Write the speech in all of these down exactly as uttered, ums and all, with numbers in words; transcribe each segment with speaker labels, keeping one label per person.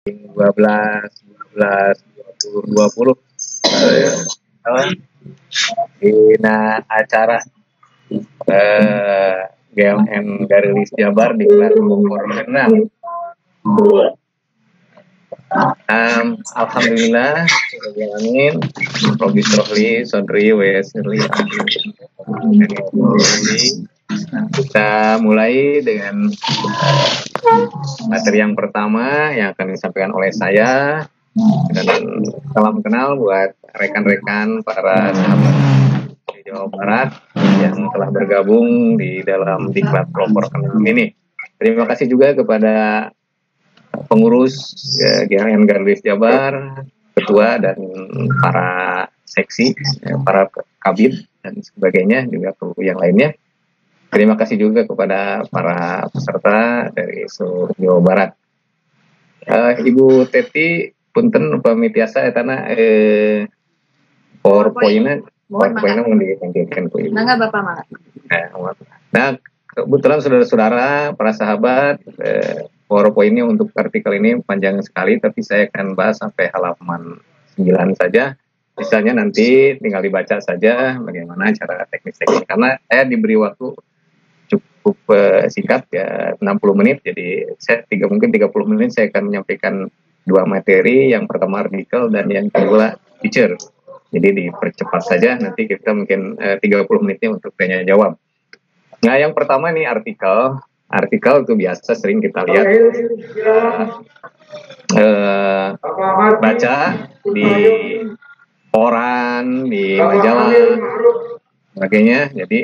Speaker 1: dua belas dua belas dua puluh uh, di nah, acara uh, G L N Garilis Jabar di kelas nomor enam. Um, Alhamdulillah, Alamin, Robi Rohli, Sodri, Wesri, kita mulai dengan materi yang pertama yang akan disampaikan oleh saya, dan salam kenal buat rekan-rekan para sahabat di Jawa Barat yang telah bergabung di dalam diklat pelopor enam ini. Terima kasih juga kepada pengurus ya, G L N Garilis Jabar, ketua dan para seksi, ya, para kabid dan sebagainya, juga yang lainnya. Terima kasih juga kepada para peserta dari seluruh Jawa Barat. Uh, Ibu Teti, punten pamitiasa etana eh, PowerPoint-nya PowerPoint-nya mau ditampilkan ku Ibu.
Speaker 2: Mangga Bapak, mangga.
Speaker 1: Nah, kebetulan saudara-saudara, para sahabat, eh, PowerPoint-nya untuk artikel ini panjang sekali, tapi saya akan bahas sampai halaman sembilan saja. Misalnya nanti tinggal dibaca saja bagaimana cara teknis-teknis, karena saya diberi waktu cukup uh, singkat ya, enam puluh menit, jadi saya tiga mungkin tiga puluh menit saya akan menyampaikan dua materi, yang pertama artikel dan yang kedua feature. Jadi dipercepat saja, nanti kita mungkin uh, tiga puluh menitnya untuk tanya jawab. Nah, yang pertama nih artikel. Artikel itu biasa sering kita lihat uh, baca di koran, di majalah, sebagainya. Jadi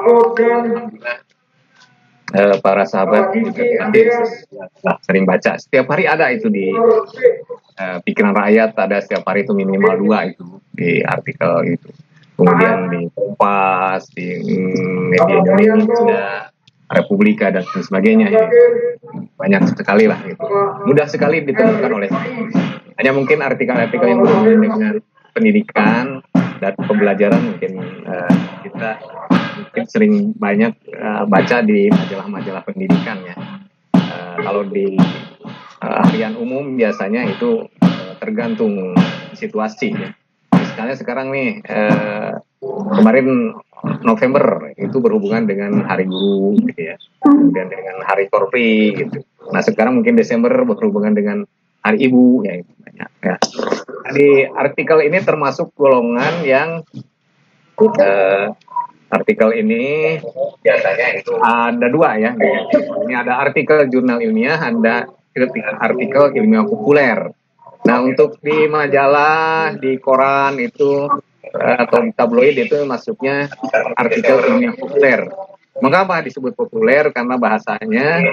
Speaker 1: uh, para sahabat juga nanti sering baca. Setiap hari ada itu di uh, pikiran rakyat, ada setiap hari itu minimal dua itu di artikel itu. Kemudian di Kompas, di media Indonesia, Republika dan sebagainya, ya. Banyak sekali lah gitu. Mudah sekali ditemukan oleh hanya mungkin artikel-artikel yang berhubungan dengan pendidikan dan pembelajaran mungkin uh, kita mungkin sering banyak uh, baca di majalah-majalah pendidikan ya. Uh, kalau di uh, harian umum biasanya itu uh, tergantung situasi ya. Misalnya sekarang nih uh, kemarin November itu berhubungan dengan Hari Guru gitu ya, kemudian dengan Hari Korpri gitu. Nah sekarang mungkin Desember berhubungan dengan Hari Ibu ya, itu banyak ya. Di artikel ini termasuk golongan yang uh, artikel ini biasanya itu ada dua ya. Ini ada artikel jurnal ilmiah, ada artikel ilmiah populer. Nah untuk di majalah, di koran itu atau di tabloid itu masuknya artikel ilmiah populer. Mengapa disebut populer? Karena bahasanya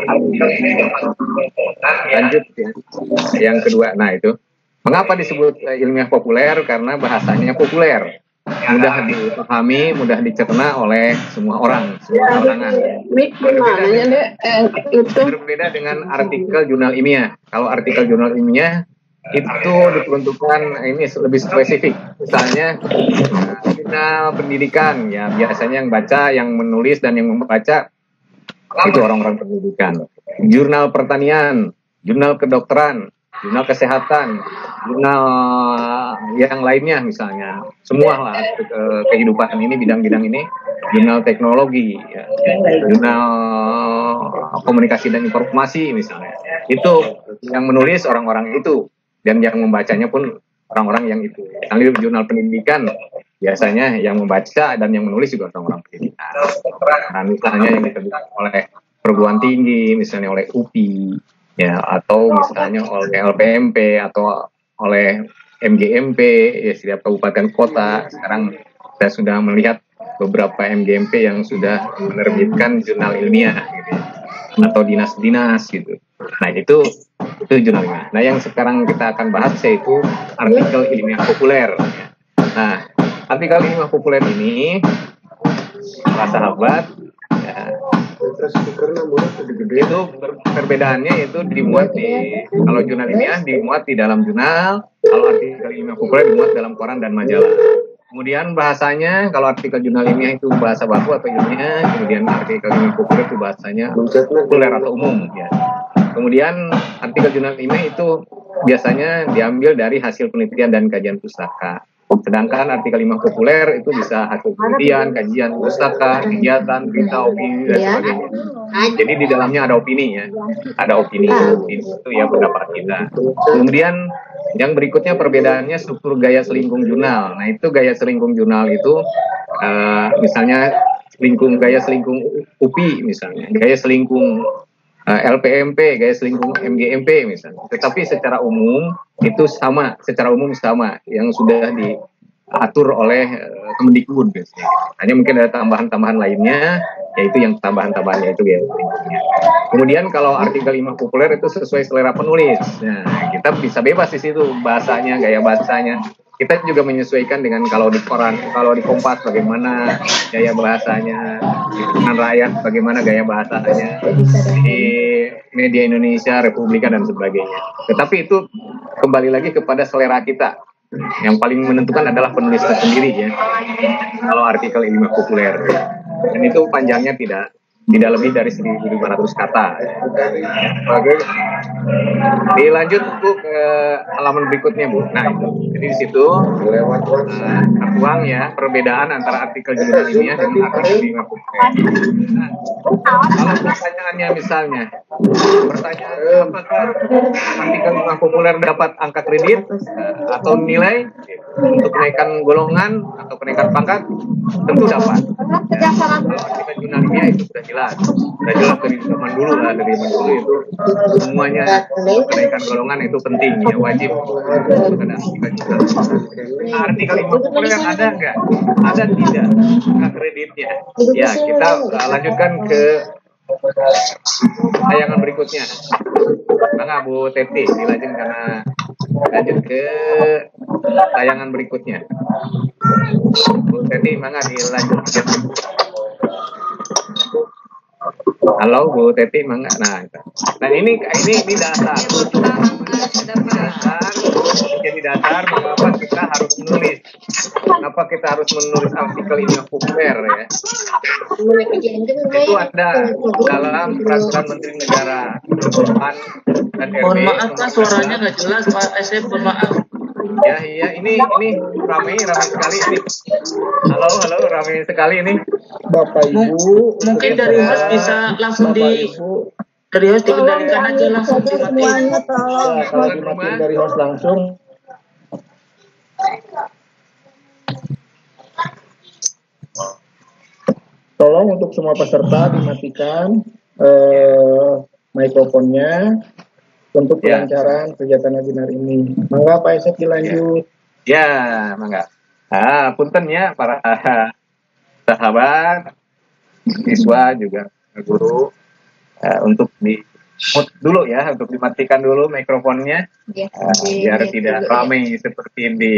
Speaker 1: lanjut ya. Yang kedua, nah itu mengapa disebut ilmiah populer? Karena bahasanya populer, mudah dipahami, mudah dicerna oleh semua orang, semua kalangan. Berbeda dengan, berbeda dengan artikel jurnal ilmiah. Kalau artikel jurnal ilmiah itu diperuntukkan ini lebih spesifik, misalnya jurnal pendidikan ya, biasanya yang baca, yang menulis dan yang membaca itu orang-orang pendidikan. Jurnal pertanian, jurnal kedokteran, jurnal kesehatan, jurnal yang lainnya misalnya, semua lah kehidupan ini, bidang-bidang ini, jurnal teknologi ya, jurnal komunikasi dan informasi misalnya, itu yang menulis orang-orang itu. Dan yang membacanya pun orang-orang yang itu. Sambil jurnal pendidikan, biasanya yang membaca dan yang menulis juga orang-orang pendidikan. Nah, misalnya yang diterbitkan oleh perguruan tinggi, misalnya oleh U P I, ya, atau misalnya oleh L P M P, atau oleh M G M P, ya, setiap kabupaten kota. Sekarang saya sudah melihat beberapa M G M P yang sudah menerbitkan jurnal ilmiah, gitu, atau dinas-dinas, gitu. Nah, itu itu jurnal ilmiah. Nah, yang sekarang kita akan bahas yaitu artikel ilmiah populer. Nah, artikel ilmiah populer ini, para sahabat, ya, itu perbedaannya itu dimuat di, kalau jurnal ilmiah dimuat di dalam jurnal, kalau artikel ilmiah populer dimuat dalam koran dan majalah. Kemudian bahasanya, kalau artikel jurnal ilmiah itu bahasa baku atau ilmiah, kemudian artikel ilmiah populer itu bahasanya populer atau umum ya. Kemudian artikel jurnal ilmiah itu biasanya diambil dari hasil penelitian dan kajian pustaka. Sedangkan artikel ilmiah populer itu bisa hasil penelitian, kajian pustaka, kegiatan, berita, opini, dan sebagainya. Jadi di dalamnya ada opini ya, ada opini, itu ya pendapat kita. Kemudian yang berikutnya perbedaannya struktur gaya selingkung jurnal. Nah itu gaya selingkung jurnal itu uh, misalnya selingkung gaya selingkung U P I misalnya, gaya selingkung uh, L P M P, gaya selingkung M G M P misalnya. Tetapi secara umum itu sama, secara umum sama yang sudah diatur oleh uh, Kemendikbud biasanya. Hanya mungkin ada tambahan-tambahan lainnya, yaitu yang tambahan-tambahannya itu gaya selingkungnya. Kemudian kalau artikel ilmiah populer itu sesuai selera penulis. Nah, kita bisa bebas di situ bahasanya, gaya bahasanya. Kita juga menyesuaikan dengan kalau di koran, kalau di Kompas bagaimana gaya bahasanya, di Hubungan Rakyat bagaimana gaya bahasanya, di media Indonesia, Republika dan sebagainya. Tetapi itu kembali lagi kepada selera kita. Yang paling menentukan adalah penulisnya sendiri ya. Kalau artikel ilmiah populer, dan itu panjangnya tidak tidak lebih dari seribu lima ratus kata. Oke. Dilanjut Bu ke halaman berikutnya Bu. Nah itu, jadi di situ uh, tertuang ya perbedaan antara artikel jurnal ilmiah dengan artikel ilmiah populer. Nah, kalau pertanyaannya misalnya, pertanyaan apakah artikel ilmiah populer dapat angka kredit uh, atau nilai untuk kenaikan golongan atau kenaikan pangkat? Tentu dapat. Ya, kalau artikel jurnal ilmiah itu sudah jelas, sudah jelas dari zaman dulu lah, dari zaman dulu itu semuanya kenaikan golongan itu penting ya, wajib untuk ada artikel jurnal. Nah, artikel ilmiah populer yang ada enggak? Ada tidak angka kreditnya? Ya kita uh, lanjutkan ke tayangan berikutnya. Bang Bu Teti dilanjut karena lanjut ke tayangan berikutnya. Bu Teti, mangga dilanjut. Halo Bu Teti, mangga. Nah, nah ini ini ini dasar. Dasar jadi dasar mengapa kita harus menulis. Kenapa kita harus menulis artikel ilmiah populer ya? Itu ada dalam peraturan Menteri Negara dan R B.
Speaker 2: Mohon maaf Pak, suaranya nggak jelas Pak S M, mohon maaf.
Speaker 1: Ya iya ini ini ramai ramai sekali ini. Halo halo ramai sekali ini.
Speaker 3: Bapak Ibu,
Speaker 2: mungkin dari host bisa langsung di dari host dikendalikan aja langsung dimatiin.
Speaker 3: Ya, kalau dimatiin dari host langsung. Tolong untuk semua peserta dimatikan eh, mikrofonnya untuk
Speaker 1: Ya.
Speaker 3: kelancaran kegiatan webinar ini. Mangga Pak Esep dilanjut.
Speaker 1: Ya, mangga. Ah, punten ya para sahabat, siswa juga guru uh, untuk di mute dulu ya, untuk dimatikan dulu mikrofonnya
Speaker 4: Ya,
Speaker 1: uh,
Speaker 4: di-
Speaker 1: biar
Speaker 4: di-
Speaker 1: tidak
Speaker 4: dulu, ya.
Speaker 1: ramai seperti di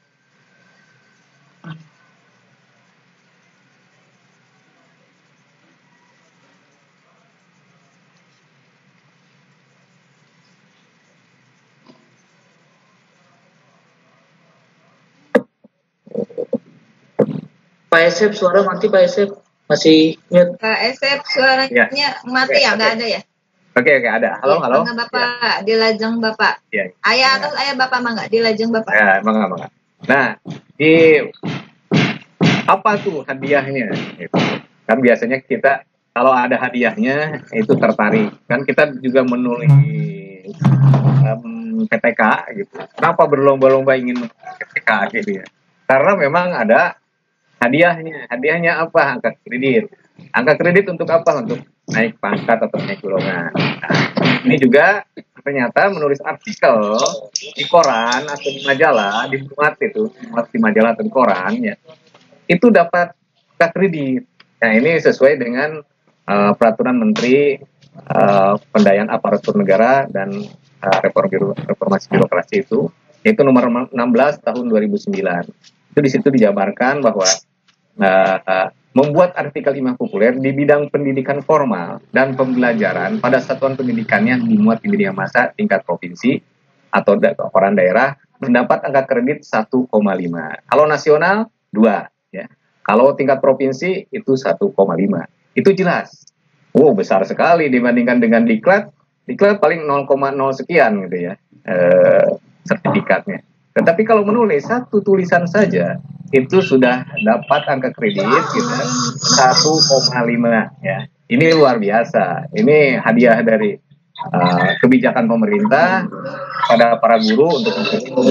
Speaker 2: Pak S M suara mati Pak S M, masih mute.
Speaker 4: Pak Esep suaranya mati ya, nggak ada ya?
Speaker 1: Oke oke ada. Halo
Speaker 4: Ya,
Speaker 1: halo.
Speaker 4: Mangga Bapak, di lajeng Bapak.
Speaker 1: Ya.
Speaker 4: Ayah atau ayah Bapak mangga, di lajeng Bapak.
Speaker 1: Ya, mangga mangga. Nah, di apa tuh hadiahnya? Gitu. Kan biasanya kita kalau ada hadiahnya itu tertarik. Kan kita juga menulis um, P T K gitu. Kenapa berlomba-lomba ingin menulis P T K gitu ya? Karena memang ada hadiahnya. Hadiahnya apa? Angka kredit. Angka kredit untuk apa? Untuk naik pangkat atau naik golongan. Nah, ini juga ternyata menulis artikel di koran atau di majalah, di muat itu, muat di majalah atau di koran ya, itu dapat angka kredit. Nah ini sesuai dengan uh, peraturan Menteri uh, Pendayaan Aparatur Negara dan uh, reform, reformasi birokrasi itu, yaitu nomor enam belas tahun dua ribu sembilan. Itu di situ dijabarkan bahwa uh, uh, membuat artikel ilmiah populer di bidang pendidikan formal dan pembelajaran pada satuan pendidikannya dimuat di media massa tingkat provinsi atau da- koran daerah mendapat angka kredit satu koma lima. Kalau nasional dua ya. Kalau tingkat provinsi itu satu koma lima. Itu jelas. Wow, besar sekali dibandingkan dengan diklat diklat paling nol koma nol sekian gitu ya eh, sertifikatnya. Tetapi kalau menulis satu tulisan saja itu sudah dapat angka kredit gitu satu koma lima ya. Ini luar biasa. Ini hadiah dari uh, kebijakan pemerintah pada para guru untuk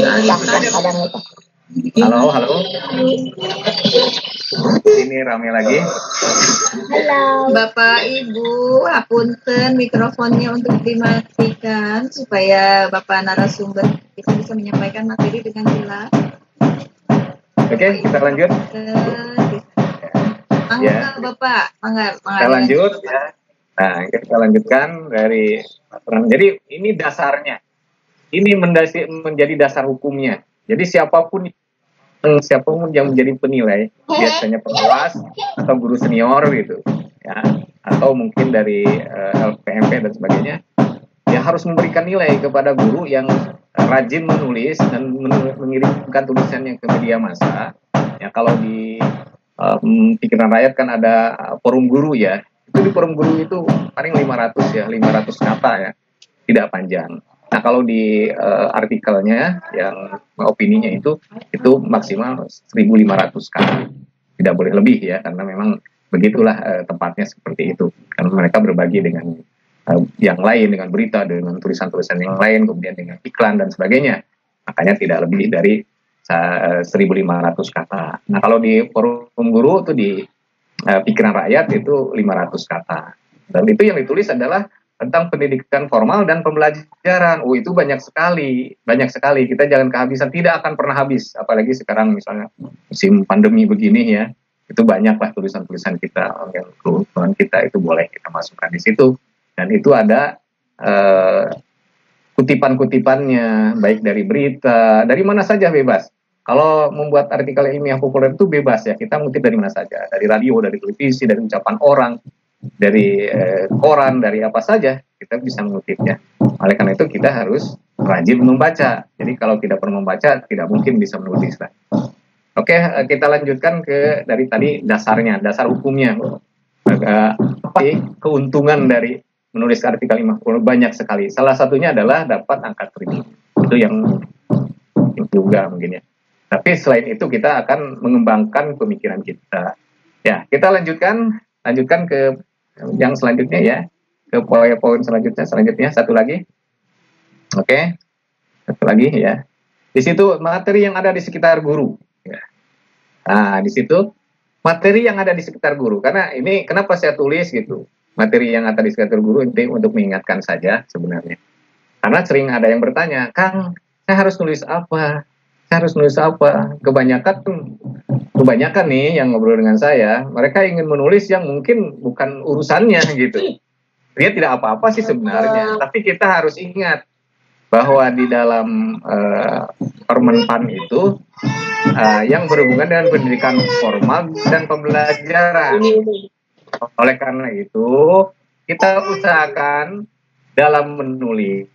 Speaker 1: halo halo ini rame lagi.
Speaker 4: Halo. Bapak Ibu, hapunten mikrofonnya untuk dimatikan supaya Bapak narasumber bisa bisa menyampaikan materi dengan jelas.
Speaker 1: Oke, kita lanjut.
Speaker 4: Mangga ya. Bapak, mangga, mangga.
Speaker 1: Kita lanjut ya. Nah, kita lanjutkan dari jadi ini dasarnya. Ini mendasi, menjadi dasar hukumnya. Jadi siapapun siapapun yang menjadi penilai, biasanya pengawas atau guru senior gitu, ya, atau mungkin dari uh, L P M P dan sebagainya, ya harus memberikan nilai kepada guru yang rajin menulis dan mengirimkan tulisannya ke media massa. Ya kalau di um, pikiran rakyat kan ada forum guru ya, itu di forum guru itu paling lima ratus ya, lima ratus kata ya, tidak panjang. Nah kalau di uh, artikelnya yang opininya itu itu maksimal seribu lima ratus kata, tidak boleh lebih ya, karena memang begitulah uh, tempatnya seperti itu, karena mereka berbagi dengan uh, yang lain, dengan berita, dengan tulisan-tulisan yang lain, kemudian dengan iklan dan sebagainya, makanya tidak lebih dari uh, seribu lima ratus kata. Nah kalau di forum guru itu di uh, pikiran rakyat itu lima ratus kata, dan itu yang ditulis adalah tentang pendidikan formal dan pembelajaran. Oh itu banyak sekali, banyak sekali. Kita jangan kehabisan, tidak akan pernah habis. Apalagi sekarang misalnya musim pandemi begini ya, itu banyaklah tulisan-tulisan kita, yang kebutuhan kita itu boleh kita masukkan di situ. Dan itu ada uh, kutipan-kutipannya, baik dari berita, dari mana saja bebas. Kalau membuat artikel ilmiah populer itu bebas ya, kita ngutip dari mana saja, dari radio, dari televisi, dari ucapan orang, dari eh, koran, dari apa saja kita bisa mengutipnya. Oleh karena itu kita harus rajin membaca. Jadi kalau tidak pernah membaca tidak mungkin bisa menulis. Oke, kita lanjutkan ke dari tadi dasarnya, dasar hukumnya. Apa sih keuntungan dari menulis artikel ilmiah populer? Banyak sekali. Salah satunya adalah dapat angka kredit. Itu yang, yang juga mungkin ya. Tapi selain itu kita akan mengembangkan pemikiran kita. Ya, kita lanjutkan lanjutkan ke yang selanjutnya ya, ke poin-poin selanjutnya selanjutnya satu lagi. Oke, satu lagi ya. Di situ materi yang ada di sekitar guru. Ya. Nah, di situ materi yang ada di sekitar guru. Karena ini kenapa saya tulis gitu, materi yang ada di sekitar guru ini untuk mengingatkan saja sebenarnya. Karena sering ada yang bertanya, Kang, saya harus nulis apa? Saya harus nulis apa? Kebanyakan kebanyakan nih yang ngobrol dengan saya, mereka ingin menulis yang mungkin bukan urusannya gitu. Dia tidak apa-apa sih sebenarnya, tapi kita harus ingat bahwa di dalam uh, Permenpan itu uh, yang berhubungan dengan pendidikan formal dan pembelajaran. Oleh karena itu, kita usahakan dalam menulis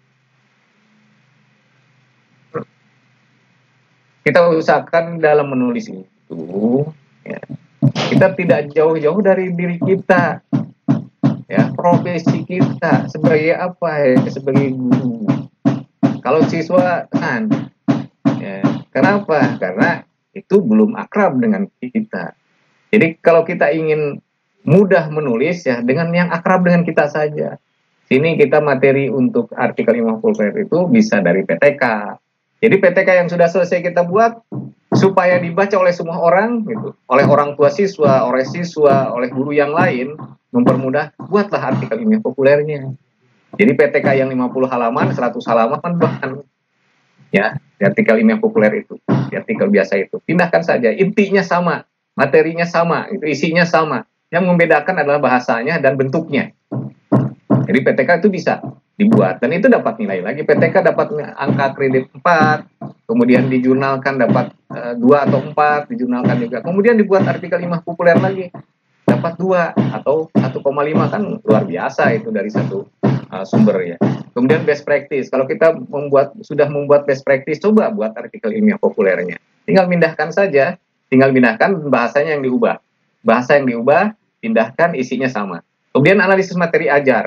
Speaker 1: kita usahakan dalam menulis itu ya, kita tidak jauh-jauh dari diri kita ya, profesi kita sebagai apa ya, sebagai guru. Kalau siswa kan ya, kenapa? Karena itu belum akrab dengan kita. Jadi kalau kita ingin mudah menulis ya dengan yang akrab dengan kita saja. Sini kita materi untuk artikel ilmiah populer itu bisa dari P T K. Jadi P T K yang sudah selesai kita buat supaya dibaca oleh semua orang, gitu, oleh orang tua siswa, oleh siswa, oleh guru yang lain, mempermudah, buatlah artikel ilmiah populernya. Jadi P T K yang lima puluh halaman, seratus halaman, bahkan ya, di artikel ilmiah populer itu, di artikel biasa itu, pindahkan saja, intinya sama, materinya sama, itu isinya sama. Yang membedakan adalah bahasanya dan bentuknya. Jadi P T K itu bisa dibuat dan itu dapat nilai lagi. P T K dapat angka kredit empat, kemudian dijurnalkan dapat uh, dua atau empat, dijurnalkan juga. Kemudian dibuat artikel ilmiah populer lagi, dapat dua atau satu koma lima, kan luar biasa itu dari satu uh, sumber ya. Kemudian best practice. Kalau kita membuat sudah membuat best practice, coba buat artikel ilmiah populernya. Tinggal pindahkan saja, tinggal pindahkan bahasanya yang diubah. Bahasa yang diubah, pindahkan isinya sama. Kemudian analisis materi ajar.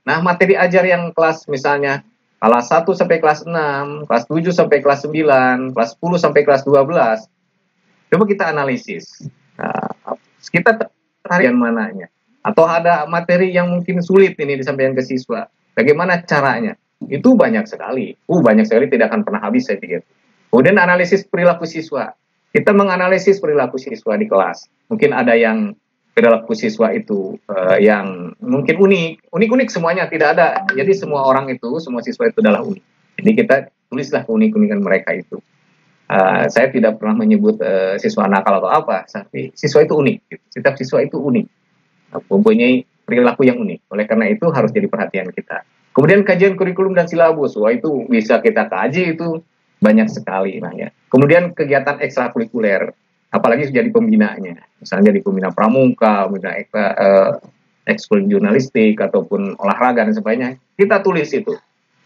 Speaker 1: Nah, materi ajar yang kelas misalnya kelas satu sampai kelas enam, kelas tujuh sampai kelas sembilan, kelas sepuluh sampai kelas dua belas, coba kita analisis. Nah, kita tarik yang mananya. Atau ada materi yang mungkin sulit ini disampaikan ke siswa. Bagaimana caranya? Itu banyak sekali. Uh, banyak sekali, tidak akan pernah habis saya pikir. Kemudian analisis perilaku siswa. Kita menganalisis perilaku siswa di kelas. Mungkin ada yang perilaku siswa itu uh, yang mungkin unik. Unik-unik semuanya, tidak ada. Jadi semua orang itu, semua siswa itu adalah unik. Jadi kita tulislah keunik-unikan mereka itu. Uh, saya tidak pernah menyebut uh, siswa nakal atau apa, tapi siswa itu unik. Gitu. Setiap siswa itu unik. Nah, mempunyai perilaku yang unik. Oleh karena itu harus jadi perhatian kita. Kemudian kajian kurikulum dan silabus. Wah, itu bisa kita kaji, itu banyak sekali. Nah, ya. Kemudian kegiatan ekstrakurikuler, apalagi jadi pembinanya, misalnya jadi pembina pramuka, pembina ekstra, eh, ekskul jurnalistik ataupun olahraga dan sebagainya, kita tulis itu.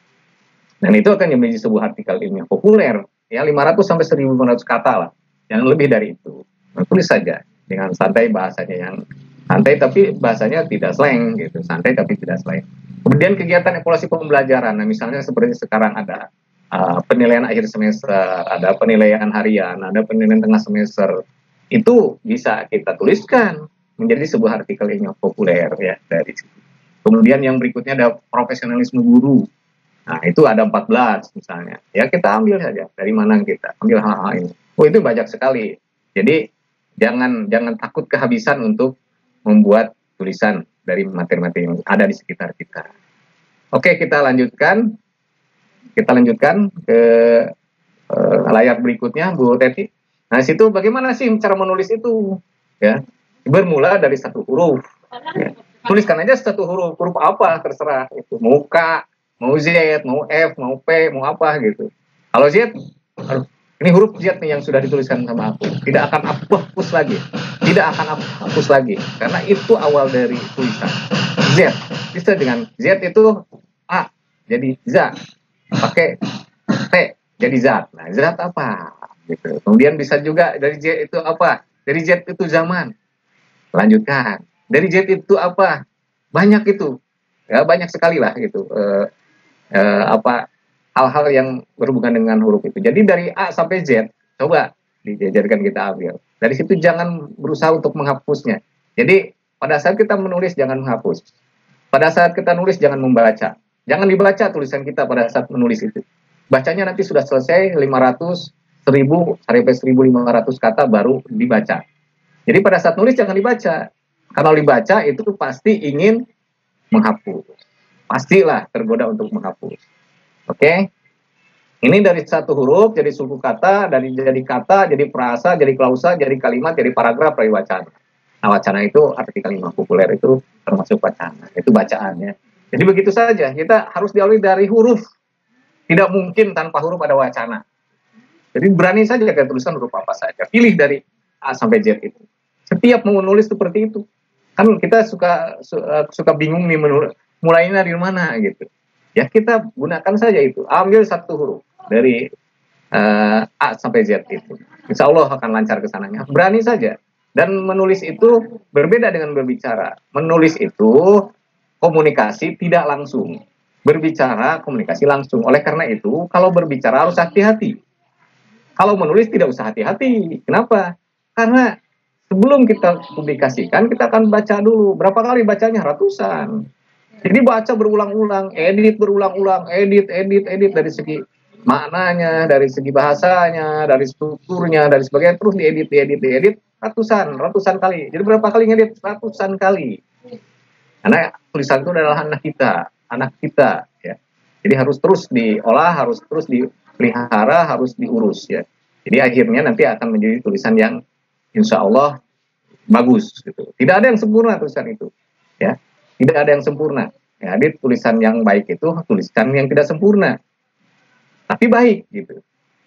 Speaker 1: Dan itu akan menjadi sebuah artikel ilmiah populer, ya lima ratus sampai seribu lima ratus kata lah, yang lebih dari itu. Nah, tulis saja dengan santai, bahasanya yang santai tapi bahasanya tidak slang gitu, santai tapi tidak slang. Kemudian kegiatan evaluasi pembelajaran, nah misalnya seperti sekarang ada Uh, penilaian akhir semester, ada penilaian harian, ada penilaian tengah semester, itu bisa kita tuliskan menjadi sebuah artikel yang populer ya dari situ. Kemudian yang berikutnya ada profesionalisme guru. Nah, itu ada empat belas misalnya. Ya kita ambil saja dari mana kita ambil hal-hal ini. Oh, itu banyak sekali. Jadi jangan jangan takut kehabisan untuk membuat tulisan dari materi-materi yang ada di sekitar kita. Oke, kita lanjutkan. Kita lanjutkan ke uh, layar berikutnya, Bu Teti. Nah, situ bagaimana sih cara menulis itu? Ya, bermula dari satu huruf. Ya. Tuliskan aja satu huruf, huruf apa terserah. Itu mau K, mau Z, mau F, mau P, mau apa gitu. Kalau Z, aduh, ini huruf Z nih yang sudah dituliskan sama aku. Tidak akan aku hapus lagi. Tidak akan aku hapus lagi, karena itu awal dari tulisan. Z, bisa dengan Z itu A, jadi Z. Pakai T jadi zat. Nah, zat apa? Gitu. Kemudian bisa juga dari Z itu apa? Dari Z itu zaman. Lanjutkan. Dari Z itu apa? Banyak itu. Ya, banyak sekali lah gitu. E, e, apa hal-hal yang berhubungan dengan huruf itu. Jadi dari A sampai Z, coba dijajarkan kita ambil. Dari situ jangan berusaha untuk menghapusnya. Jadi pada saat kita menulis jangan menghapus. Pada saat kita nulis jangan membaca. Jangan dibaca tulisan kita pada saat menulis itu. Bacanya nanti sudah selesai lima ratus, seribu, sampai seribu lima ratus kata baru dibaca. Jadi pada saat nulis jangan dibaca. Kalau dibaca itu pasti ingin menghapus. Pastilah tergoda untuk menghapus. Oke? Ini dari satu huruf jadi suku kata, dari jadi kata, jadi frasa, jadi klausa, jadi kalimat, jadi paragraf, dari wacana. Nah, wacana itu artikel ilmiah populer itu termasuk wacana. Itu bacaannya. Jadi begitu saja, kita harus diawali dari huruf. Tidak mungkin tanpa huruf ada wacana. Jadi berani saja kita tuliskan huruf apa saja. Pilih dari A sampai Z itu. Setiap mau menulis seperti itu. Kan kita suka suka bingung nih menulis, mulainya dari mana gitu. Ya kita gunakan saja itu. Ambil satu huruf dari uh, A sampai Z itu. Insya Allah akan lancar ke sananya. Berani saja. Dan menulis itu berbeda dengan berbicara. Menulis itu komunikasi tidak langsung, berbicara komunikasi langsung. Oleh karena itu, kalau berbicara harus hati-hati. Kalau menulis tidak usah hati-hati. Kenapa? Karena sebelum kita publikasikan, kita akan baca dulu. Berapa kali bacanya? Ratusan. Jadi baca berulang-ulang, edit berulang-ulang, edit, edit, edit dari segi maknanya, dari segi bahasanya, dari strukturnya, dari sebagainya, terus diedit, diedit, diedit, ratusan, ratusan kali. Jadi berapa kali ngedit? Ratusan kali. Karena tulisan itu adalah anak kita, anak kita, ya. Jadi harus terus diolah, harus terus dipelihara, harus diurus, ya. Jadi akhirnya nanti akan menjadi tulisan yang insya Allah bagus, gitu. Tidak ada yang sempurna tulisan itu, ya. Tidak ada yang sempurna. Ya, jadi tulisan yang baik itu tulisan yang tidak sempurna, tapi baik, gitu.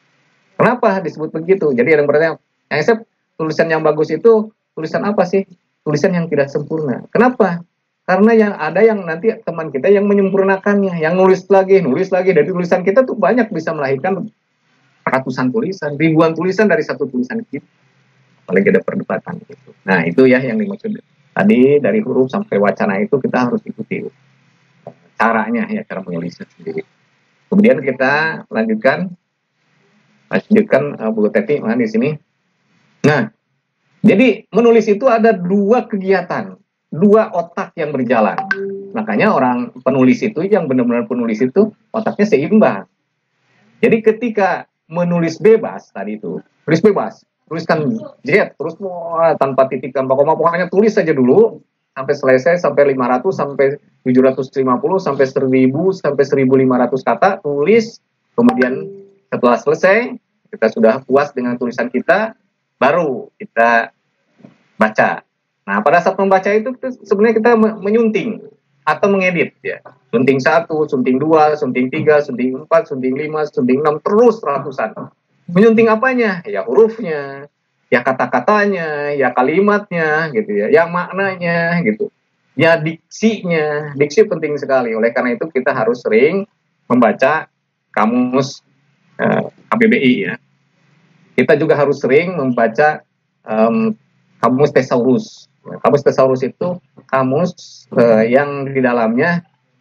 Speaker 1: Kenapa disebut begitu? Jadi ada yang bertanya, yang saya tulisan yang bagus itu tulisan apa sih? Tulisan yang tidak sempurna. Kenapa? Karena yang ada yang nanti teman kita yang menyempurnakannya, yang nulis lagi, nulis lagi. Dari tulisan kita tuh banyak bisa melahirkan ratusan tulisan, ribuan tulisan dari satu tulisan kita. Apalagi ada perdebatan gitu. Nah, itu ya yang dimaksud. Tadi dari huruf sampai wacana itu kita harus ikuti. caranya ya, cara menulisnya sendiri. Kemudian kita lanjutkan, lanjutkan uh, Bu Teti nah, di sini. Nah, jadi menulis itu ada dua kegiatan, dua otak yang berjalan. Makanya orang penulis itu, yang benar-benar penulis itu otaknya seimbang. Jadi ketika menulis bebas tadi itu, tulis bebas, tuliskan jet, terus wah, tanpa titik, tanpa koma, pokoknya tulis saja dulu sampai selesai, sampai lima ratus, sampai tujuh ratus lima puluh, sampai seribu, sampai seribu lima ratus kata, tulis. Kemudian setelah selesai, kita sudah puas dengan tulisan kita, baru kita baca. Nah, pada saat membaca itu sebenarnya kita menyunting atau mengedit ya. Sunting satu, sunting dua, sunting tiga, sunting empat, sunting lima, sunting enam, terus ratusan. Menyunting apanya? Ya hurufnya, ya kata-katanya, ya kalimatnya gitu ya, yang maknanya gitu. Ya diksinya, diksi penting sekali. Oleh karena itu kita harus sering membaca kamus uh, K B B I ya. Kita juga harus sering membaca um, kamus Thesaurus. Kamus Thesaurus itu kamus uh, yang di dalamnya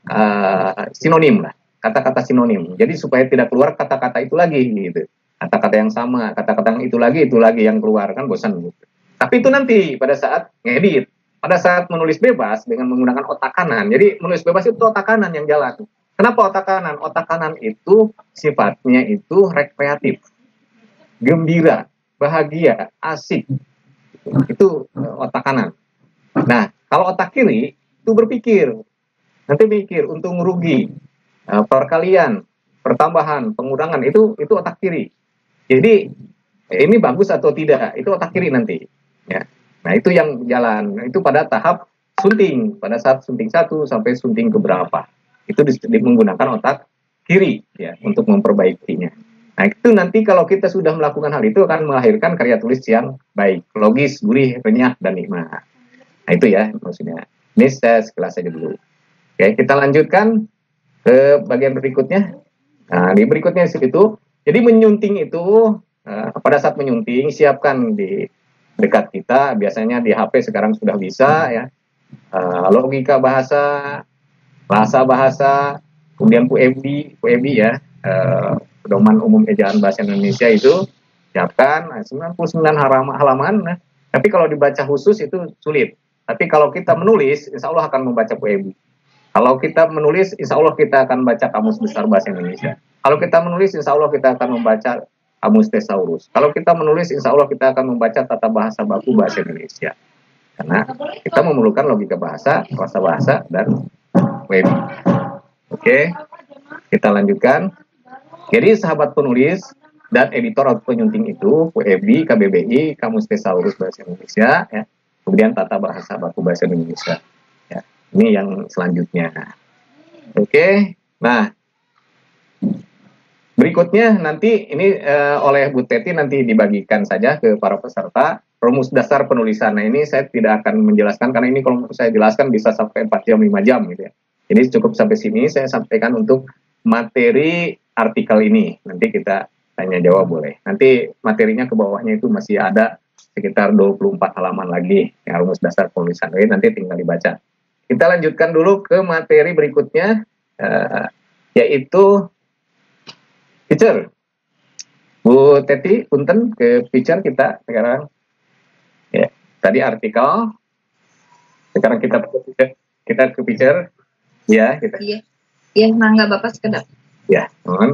Speaker 1: uh, sinonim lah, kata-kata sinonim. Jadi supaya tidak keluar kata-kata itu lagi gitu. Kata-kata yang sama, kata-kata yang itu lagi, itu lagi yang keluar, kan bosan gitu. Tapi itu nanti pada saat ngedit, pada saat menulis bebas dengan menggunakan otak kanan. Jadi menulis bebas itu otak kanan yang jalan. Kenapa otak kanan? Otak kanan itu sifatnya itu rekreatif, gembira, bahagia, asik. Itu otak kanan. Nah, kalau otak kiri itu berpikir. Nanti mikir untung rugi, perkalian, pertambahan, pengurangan, itu itu otak kiri. Jadi ini bagus atau tidak, itu otak kiri nanti. Ya. Nah, itu yang jalan. Itu pada tahap sunting, pada saat sunting satu sampai sunting keberapa. Itu di, di, menggunakan otak kiri ya untuk memperbaikinya. Nah, itu nanti kalau kita sudah melakukan hal itu akan melahirkan karya tulis yang baik, logis, gurih, renyah, dan nikmat. Nah, itu ya maksudnya. Ini saya sekelas saja dulu. Oke, kita lanjutkan ke bagian berikutnya. Nah, di berikutnya itu, jadi menyunting itu, uh, pada saat menyunting, siapkan di dekat kita, biasanya di H P sekarang sudah bisa ya, uh, logika bahasa, bahasa bahasa, kemudian P U E B I, P U E B I ya, uh, Pedoman Umum Ejaan Bahasa Indonesia itu siapkan sembilan puluh sembilan halaman, halaman nah. Tapi kalau dibaca khusus itu sulit. Tapi kalau kita menulis, insya Allah akan membaca P U E B I. Kalau kita menulis, insya Allah kita akan baca Kamus Besar Bahasa Indonesia. Kalau kita menulis, insya Allah kita akan membaca Kamus Thesaurus. Kalau kita menulis, insya Allah kita akan membaca Tata Bahasa Baku Bahasa Indonesia. Karena kita memerlukan logika bahasa, bahasa bahasa, dan P U E B I. Oke, kita lanjutkan. Jadi sahabat penulis dan editor atau penyunting itu P U E B I, K B B I, Kamus Thesaurus Bahasa Indonesia, ya. Kemudian Tata Bahasa Baku Bahasa Indonesia. Ya. Ini yang selanjutnya. Oke, nah berikutnya nanti ini uh, oleh Bu Teti nanti dibagikan saja ke para peserta rumus dasar penulisan. Nah, ini saya tidak akan menjelaskan karena ini kalau saya jelaskan bisa sampai empat jam lima jam gitu ya. Jadi cukup sampai sini saya sampaikan untuk materi artikel ini. Nanti kita tanya jawab boleh. Nanti materinya ke bawahnya itu masih ada sekitar dua puluh empat halaman lagi yang rumus dasar penulisan. Jadi nanti tinggal dibaca. Kita lanjutkan dulu ke materi berikutnya uh, yaitu picture. Bu Teti, punten ke picture kita sekarang. Ya, tadi artikel. Sekarang kita kita ke picture. Ya, kita.
Speaker 4: Iya. Iya, mangga Bapak sekedap.
Speaker 1: Ya, teman.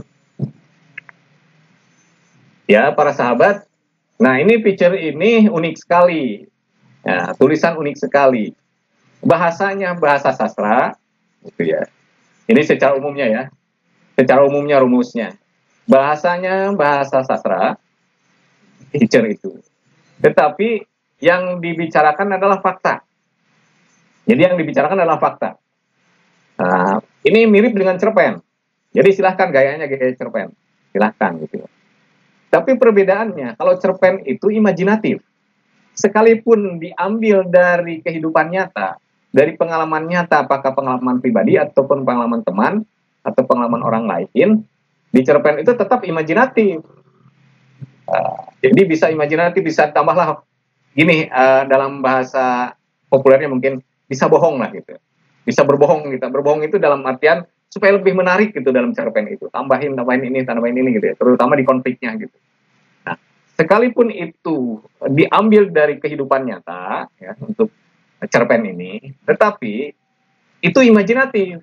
Speaker 1: Ya, para sahabat. Nah, ini picture ini unik sekali. Ya, tulisan unik sekali. Bahasanya bahasa sastra, gitu ya. Ini secara umumnya ya. Secara umumnya rumusnya. Bahasanya bahasa sastra, picture itu. Tetapi yang dibicarakan adalah fakta. Jadi yang dibicarakan adalah fakta. Nah, ini mirip dengan cerpen. Jadi silahkan gayanya gaya cerpen. Silahkan gitu. Tapi perbedaannya, kalau cerpen itu imajinatif. Sekalipun diambil dari kehidupan nyata, dari pengalaman nyata, apakah pengalaman pribadi ataupun pengalaman teman, atau pengalaman orang lain, di cerpen itu tetap imajinatif. Uh, jadi bisa imajinatif, bisa tambahlah gini, uh, dalam bahasa populernya mungkin bisa bohong lah gitu. bisa berbohong gitu. Berbohong itu dalam artian supaya lebih menarik gitu dalam cerpen itu. Tambahin, tambahin ini, tambahin ini gitu ya. Terutama di konfliknya gitu. Nah, sekalipun itu diambil dari kehidupan nyata ya untuk cerpen ini, tetapi itu imajinatif.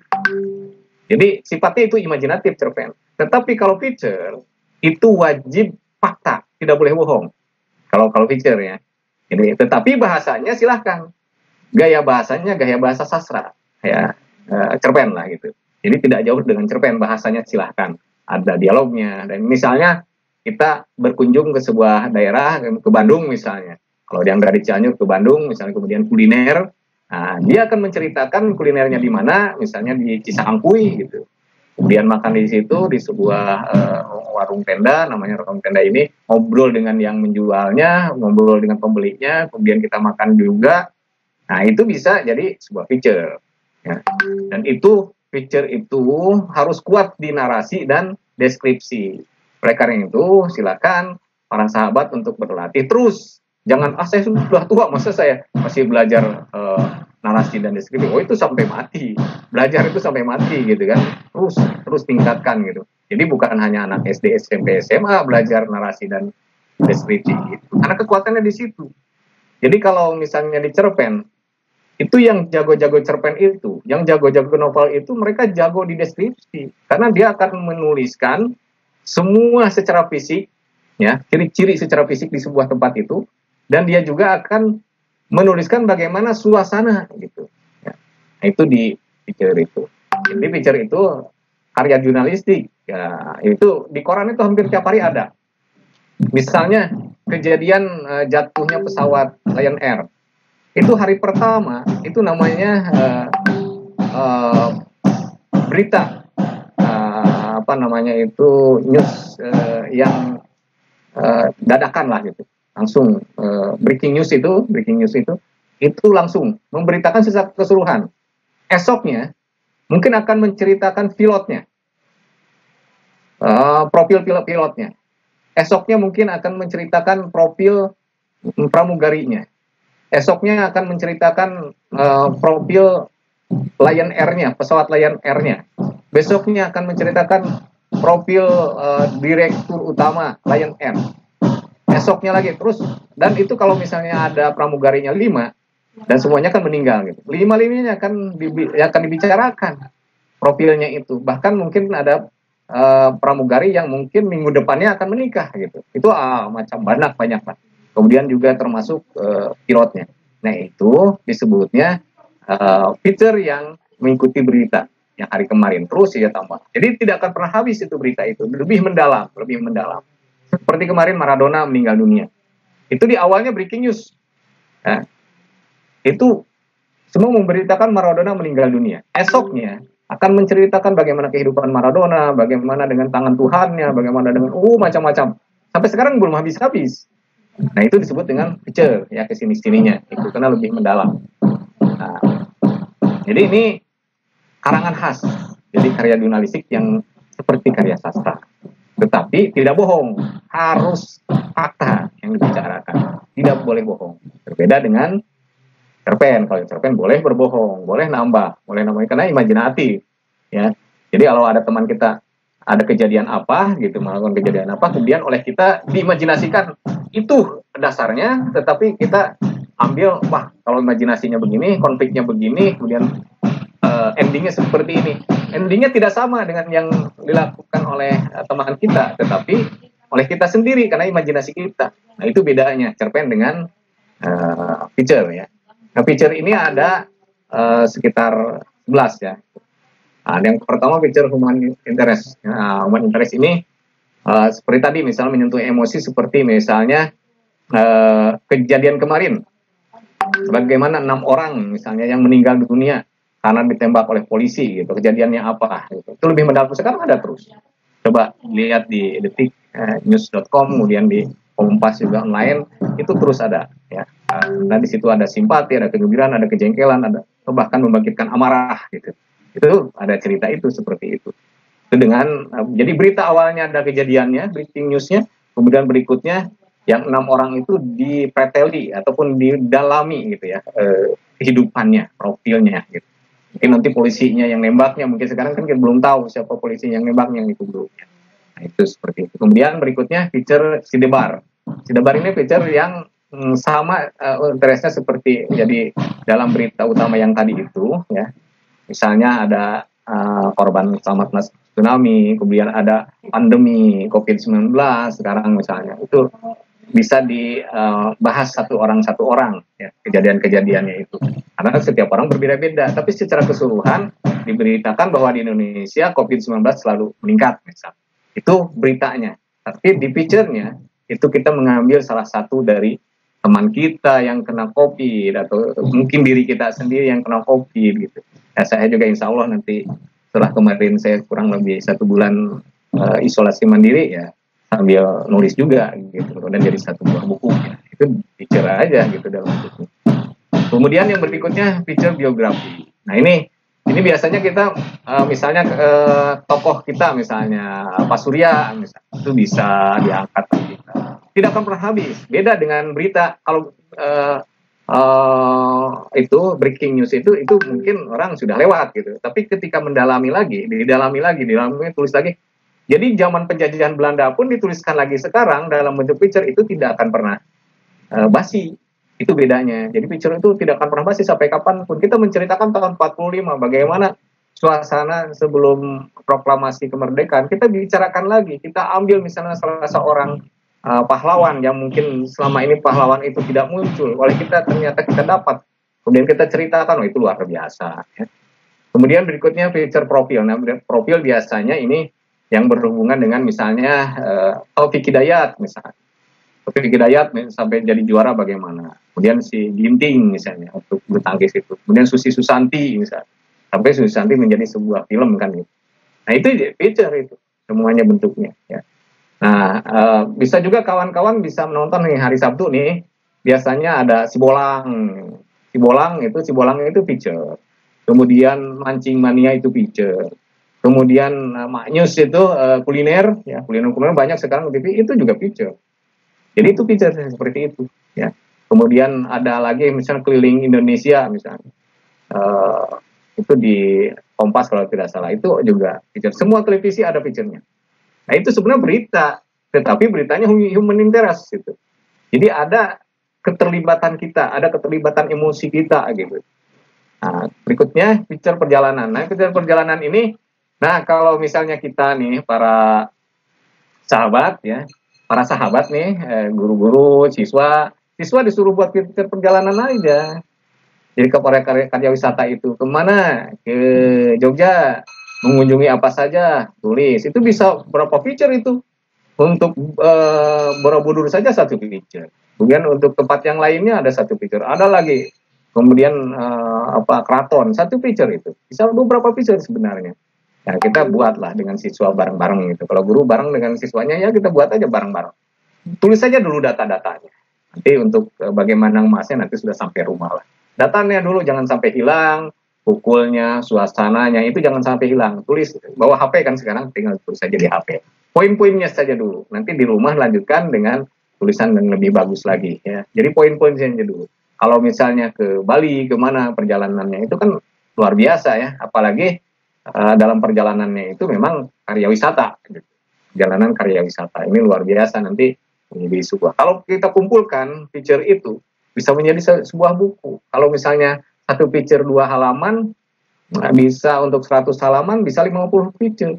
Speaker 1: Jadi sifatnya itu imajinatif cerpen. Tetapi kalau feature itu wajib fakta, tidak boleh bohong. Kalau kalau feature ya. Jadi tetapi bahasanya silahkan. Gaya bahasanya gaya bahasa sastra ya, uh, cerpen lah gitu. Jadi tidak jauh dengan cerpen, bahasanya silahkan. Ada dialognya dan misalnya kita berkunjung ke sebuah daerah, ke Bandung misalnya. Kalau yang dari Cianjur ke Bandung misalnya, kemudian kuliner. Nah, dia akan menceritakan kulinernya di mana, misalnya di Cisangkuy gitu. Kemudian makan di situ di sebuah uh, warung tenda, namanya warung tenda ini, ngobrol dengan yang menjualnya, ngobrol dengan pembelinya, kemudian kita makan juga. Nah, itu bisa jadi sebuah feature. Ya. Dan itu feature itu harus kuat di narasi dan deskripsi. Oleh karena itu, silakan para sahabat untuk berlatih terus. Jangan, ah saya sudah tua, masa saya masih belajar uh, narasi dan deskripsi. Oh itu sampai mati. Belajar itu sampai mati gitu kan. Terus, terus tingkatkan gitu. Jadi bukan hanya anak S D, S M P, S M A belajar narasi dan deskripsi gitu. Karena kekuatannya di situ. Jadi kalau misalnya di cerpen, itu yang jago-jago cerpen itu, yang jago-jago novel itu, mereka jago di deskripsi. Karena dia akan menuliskan semua secara fisik, ya, ciri-ciri secara fisik di sebuah tempat itu, dan dia juga akan menuliskan bagaimana suasana gitu. Ya. Nah, itu di feature itu. Jadi feature itu karya jurnalistik. Ya, itu di koran itu hampir tiap hari ada. Misalnya kejadian uh, jatuhnya pesawat Lion Air. Itu hari pertama, itu namanya uh, uh, berita uh, apa namanya itu news uh, yang uh, dadakan lah gitu. Langsung uh, breaking news itu, breaking news itu, itu langsung memberitakan secara keseluruhan. Esoknya mungkin akan menceritakan pilotnya, uh, profil pilot-pilotnya. Esoknya mungkin akan menceritakan profil pramugarinya. Esoknya akan menceritakan uh, profil Lion Air-nya, pesawat Lion Air-nya. Besoknya akan menceritakan profil uh, direktur utama Lion Air. Esoknya lagi terus, dan itu kalau misalnya ada pramugarinya lima dan semuanya akan meninggal gitu. Lima-limanya akan dibi akan dibicarakan profilnya itu. Bahkan mungkin ada uh, pramugari yang mungkin minggu depannya akan menikah gitu. Itu ah, macam banyak banyak lah. Kemudian juga termasuk uh, pilotnya. Nah itu disebutnya uh, feature yang mengikuti berita yang hari kemarin. Terus ya tambah. Jadi tidak akan pernah habis itu berita itu. Lebih mendalam, lebih mendalam. Seperti kemarin Maradona meninggal dunia. Itu di awalnya breaking news. Nah, itu semua memberitakan Maradona meninggal dunia. Esoknya akan menceritakan bagaimana kehidupan Maradona, bagaimana dengan tangan Tuhannya, bagaimana dengan uh macam-macam. Sampai sekarang belum habis-habis. Nah itu disebut dengan feature ya, kesini-sininya itu karena lebih mendalam. Nah, jadi ini karangan khas, jadi karya jurnalistik yang seperti karya sastra, tetapi tidak bohong, harus fakta yang dibicarakan, tidak boleh bohong. Berbeda dengan cerpen. Kalau cerpen boleh berbohong, boleh nambah, boleh nambah karena imajinatif ya. Jadi kalau ada teman kita ada kejadian apa gitu, melakukan kejadian apa, kemudian oleh kita diimajinasikan itu dasarnya, tetapi kita ambil, wah kalau imajinasinya begini, konfliknya begini, kemudian uh, endingnya seperti ini. Endingnya tidak sama dengan yang dilakukan oleh uh, teman kita, tetapi oleh kita sendiri karena imajinasi kita. Nah itu bedanya cerpen dengan uh, feature ya. Nah feature ini ada uh, sekitar sebelas ya. Nah, yang pertama feature human interest. Nah, human interest ini uh, seperti tadi misalnya menyentuh emosi seperti misalnya uh, kejadian kemarin. Bagaimana enam orang misalnya yang meninggal dunia karena ditembak oleh polisi gitu. Kejadiannya apa gitu. Itu lebih mendalam, sekarang ada terus. Coba lihat di detik news dot com, kemudian di Kompas juga online, itu terus ada ya. Nah, di situ ada simpati, ada kegembiraan, ada kejengkelan, ada bahkan membangkitkan amarah gitu. Itu ada cerita itu seperti itu. Itu dengan uh, jadi berita awalnya ada kejadiannya, breaking newsnya, kemudian berikutnya yang enam orang itu dipreteli ataupun didalami gitu ya, uh, kehidupannya, profilnya gitu. Mungkin nanti polisinya yang nembaknya, mungkin sekarang kan kita belum tahu siapa polisi yang nembaknya itu belum. Nah, itu seperti itu. Kemudian berikutnya feature sidebar. Sidebar ini feature yang mm, sama uh, interestnya seperti jadi dalam berita utama yang tadi itu, ya. Misalnya ada uh, korban selamat tsunami, kemudian ada pandemi covid sembilan belas sekarang misalnya, itu bisa dibahas uh, satu orang satu orang, ya, kejadian-kejadiannya itu. Karena setiap orang berbeda-beda, tapi secara keseluruhan diberitakan bahwa di Indonesia covid sembilan belas selalu meningkat, misalnya. Itu beritanya. Tapi di picture-nya itu kita mengambil salah satu dari teman kita yang kena COVID, atau mungkin diri kita sendiri yang kena COVID gitu. Ya, saya juga insya Allah nanti setelah kemarin saya kurang lebih satu bulan uh, isolasi mandiri, ya sambil nulis juga gitu, dan jadi satu buah buku, ya. Itu picture aja gitu dalam buku. Kemudian yang berikutnya picture biografi. Nah ini ini biasanya kita uh, misalnya uh, tokoh kita misalnya Pak Surya misalnya, itu bisa diangkat kita. Tidak akan pernah habis. Beda dengan berita kalau uh, Uh, itu breaking news itu itu mungkin orang sudah lewat gitu, tapi ketika mendalami lagi, didalami lagi, didalami tulis lagi. Jadi zaman penjajahan Belanda pun dituliskan lagi sekarang dalam bentuk picture, itu tidak akan pernah uh, basi. Itu bedanya. Jadi picture itu tidak akan pernah basi sampai kapanpun. Kita menceritakan tahun empat puluh lima bagaimana suasana sebelum proklamasi kemerdekaan, kita bicarakan lagi, kita ambil misalnya salah seorang Uh, pahlawan yang mungkin selama ini pahlawan itu tidak muncul, oleh kita ternyata kita dapat, kemudian kita ceritakan, oh itu luar biasa, ya. Kemudian berikutnya feature profil. Nah, profil biasanya ini yang berhubungan dengan misalnya uh, Taufik Hidayat misalnya, Taufik Hidayat sampai jadi juara bagaimana, kemudian si Ginting misalnya untuk bulu tangkis itu, kemudian Susi Susanti misalnya, sampai Susi Susanti menjadi sebuah film kan gitu. Nah itu feature itu semuanya bentuknya, ya. Nah, uh, bisa juga kawan-kawan bisa menonton nih hari Sabtu nih, biasanya ada Sibolang. Sibolang itu, Sibolang itu feature. Kemudian Mancing Mania itu feature. Kemudian uh, Maknyus itu uh, kuliner, ya kuliner-kuliner banyak sekarang di T V, itu juga feature. Jadi itu feature seperti itu, ya. Kemudian ada lagi misalnya keliling Indonesia misalnya. Uh, itu di Kompas kalau tidak salah, itu juga feature. Semua televisi ada feature-nya. Nah itu sebenarnya berita, tetapi beritanya human interest gitu. Jadi ada keterlibatan kita, ada keterlibatan emosi kita gitu. Nah, berikutnya picture perjalanan. Nah picture perjalanan ini, nah kalau misalnya kita nih para sahabat ya, para sahabat nih, eh, guru-guru, siswa, siswa disuruh buat picture perjalanan aja. Jadi ke para karya, karya wisata itu kemana? Ke Jogja. Mengunjungi apa saja, tulis. Itu bisa berapa feature itu. Untuk uh, Borobudur saja satu feature. Kemudian untuk tempat yang lainnya ada satu feature. Ada lagi. Kemudian uh, apa keraton, satu feature itu. Bisa beberapa feature sebenarnya. Nah, kita buatlah dengan siswa bareng-bareng gitu. Kalau guru bareng dengan siswanya, ya kita buat aja bareng-bareng. Tulis saja dulu data-datanya. Nanti untuk uh, bagaimana emasnya nanti sudah sampai rumah lah. Datanya dulu jangan sampai hilang. Pukulnya, suasananya, itu jangan sampai hilang. Tulis, bawa H P kan sekarang, tinggal tulis saja di H P. Poin-poinnya saja dulu. Nanti di rumah lanjutkan dengan tulisan yang lebih bagus lagi. Ya. Jadi poin-poin saja dulu. Kalau misalnya ke Bali, kemana perjalanannya, itu kan luar biasa ya. Apalagi uh, dalam perjalanannya itu memang karya wisata. Gitu. Perjalanan karya wisata. Ini luar biasa nanti menjadi sebuah. Kalau kita kumpulkan feature itu, bisa menjadi sebuah buku. Kalau misalnya satu feature dua halaman, bisa untuk seratus halaman, bisa lima puluh feature.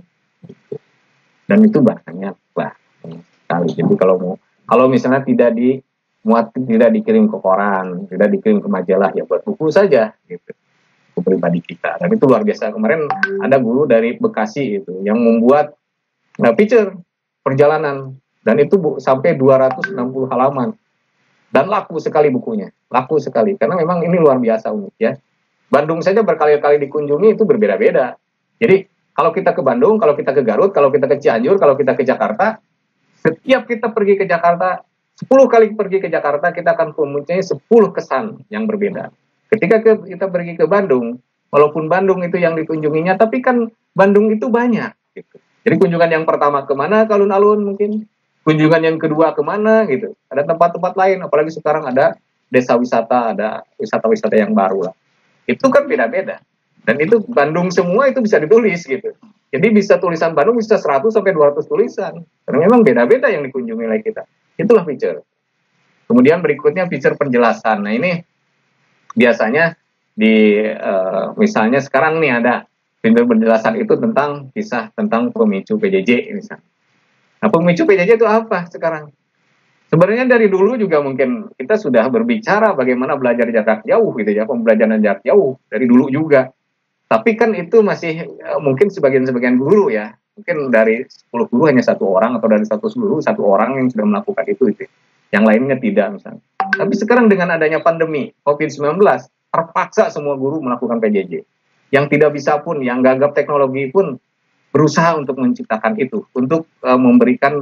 Speaker 1: Dan itu banyak, banyak sekali. Jadi kalau mau, kalau misalnya tidak di muat, tidak dikirim ke koran, tidak dikirim ke majalah, ya buat buku saja, gitu. Buku pribadi kita. Dan itu luar biasa. Kemarin ada guru dari Bekasi itu yang membuat nah, feature perjalanan, dan itu bu, sampai dua ratus enam puluh halaman. Dan laku sekali bukunya, laku sekali, karena memang ini luar biasa unik ya. Bandung saja berkali-kali dikunjungi itu berbeda-beda. Jadi kalau kita ke Bandung, kalau kita ke Garut, kalau kita ke Cianjur, kalau kita ke Jakarta, setiap kita pergi ke Jakarta, sepuluh kali pergi ke Jakarta, kita akan mempunyai sepuluh kesan yang berbeda. Ketika ke, kita pergi ke Bandung, walaupun Bandung itu yang dikunjunginya, tapi kan Bandung itu banyak. Gitu. Jadi kunjungan yang pertama kemana? Ke alun-alun mungkin. Kunjungan yang kedua kemana gitu. Ada tempat-tempat lain, apalagi sekarang ada desa wisata, ada wisata-wisata yang baru lah. Itu kan beda-beda. Dan itu Bandung semua itu bisa ditulis gitu. Jadi bisa tulisan Bandung bisa seratus sampai dua ratus tulisan. Karena memang beda-beda yang dikunjungi oleh kita. Itulah feature. Kemudian berikutnya feature penjelasan. Nah ini biasanya di uh, misalnya sekarang nih ada fitur penjelasan itu tentang kisah tentang pemicu P J J misalnya. Nah pemicu P J J itu apa sekarang? Sebenarnya dari dulu juga mungkin kita sudah berbicara bagaimana belajar jarak jauh gitu ya, pembelajaran jarak jauh dari dulu juga. Tapi kan itu masih uh, mungkin sebagian-sebagian guru ya, mungkin dari sepuluh guru hanya satu orang atau dari seratus guru satu orang yang sudah melakukan itu gitu. Yang lainnya tidak misalnya. Tapi sekarang dengan adanya pandemi covid sembilan belas terpaksa semua guru melakukan P J J. Yang tidak bisa pun, yang gagap teknologi pun berusaha untuk menciptakan itu, untuk uh, memberikan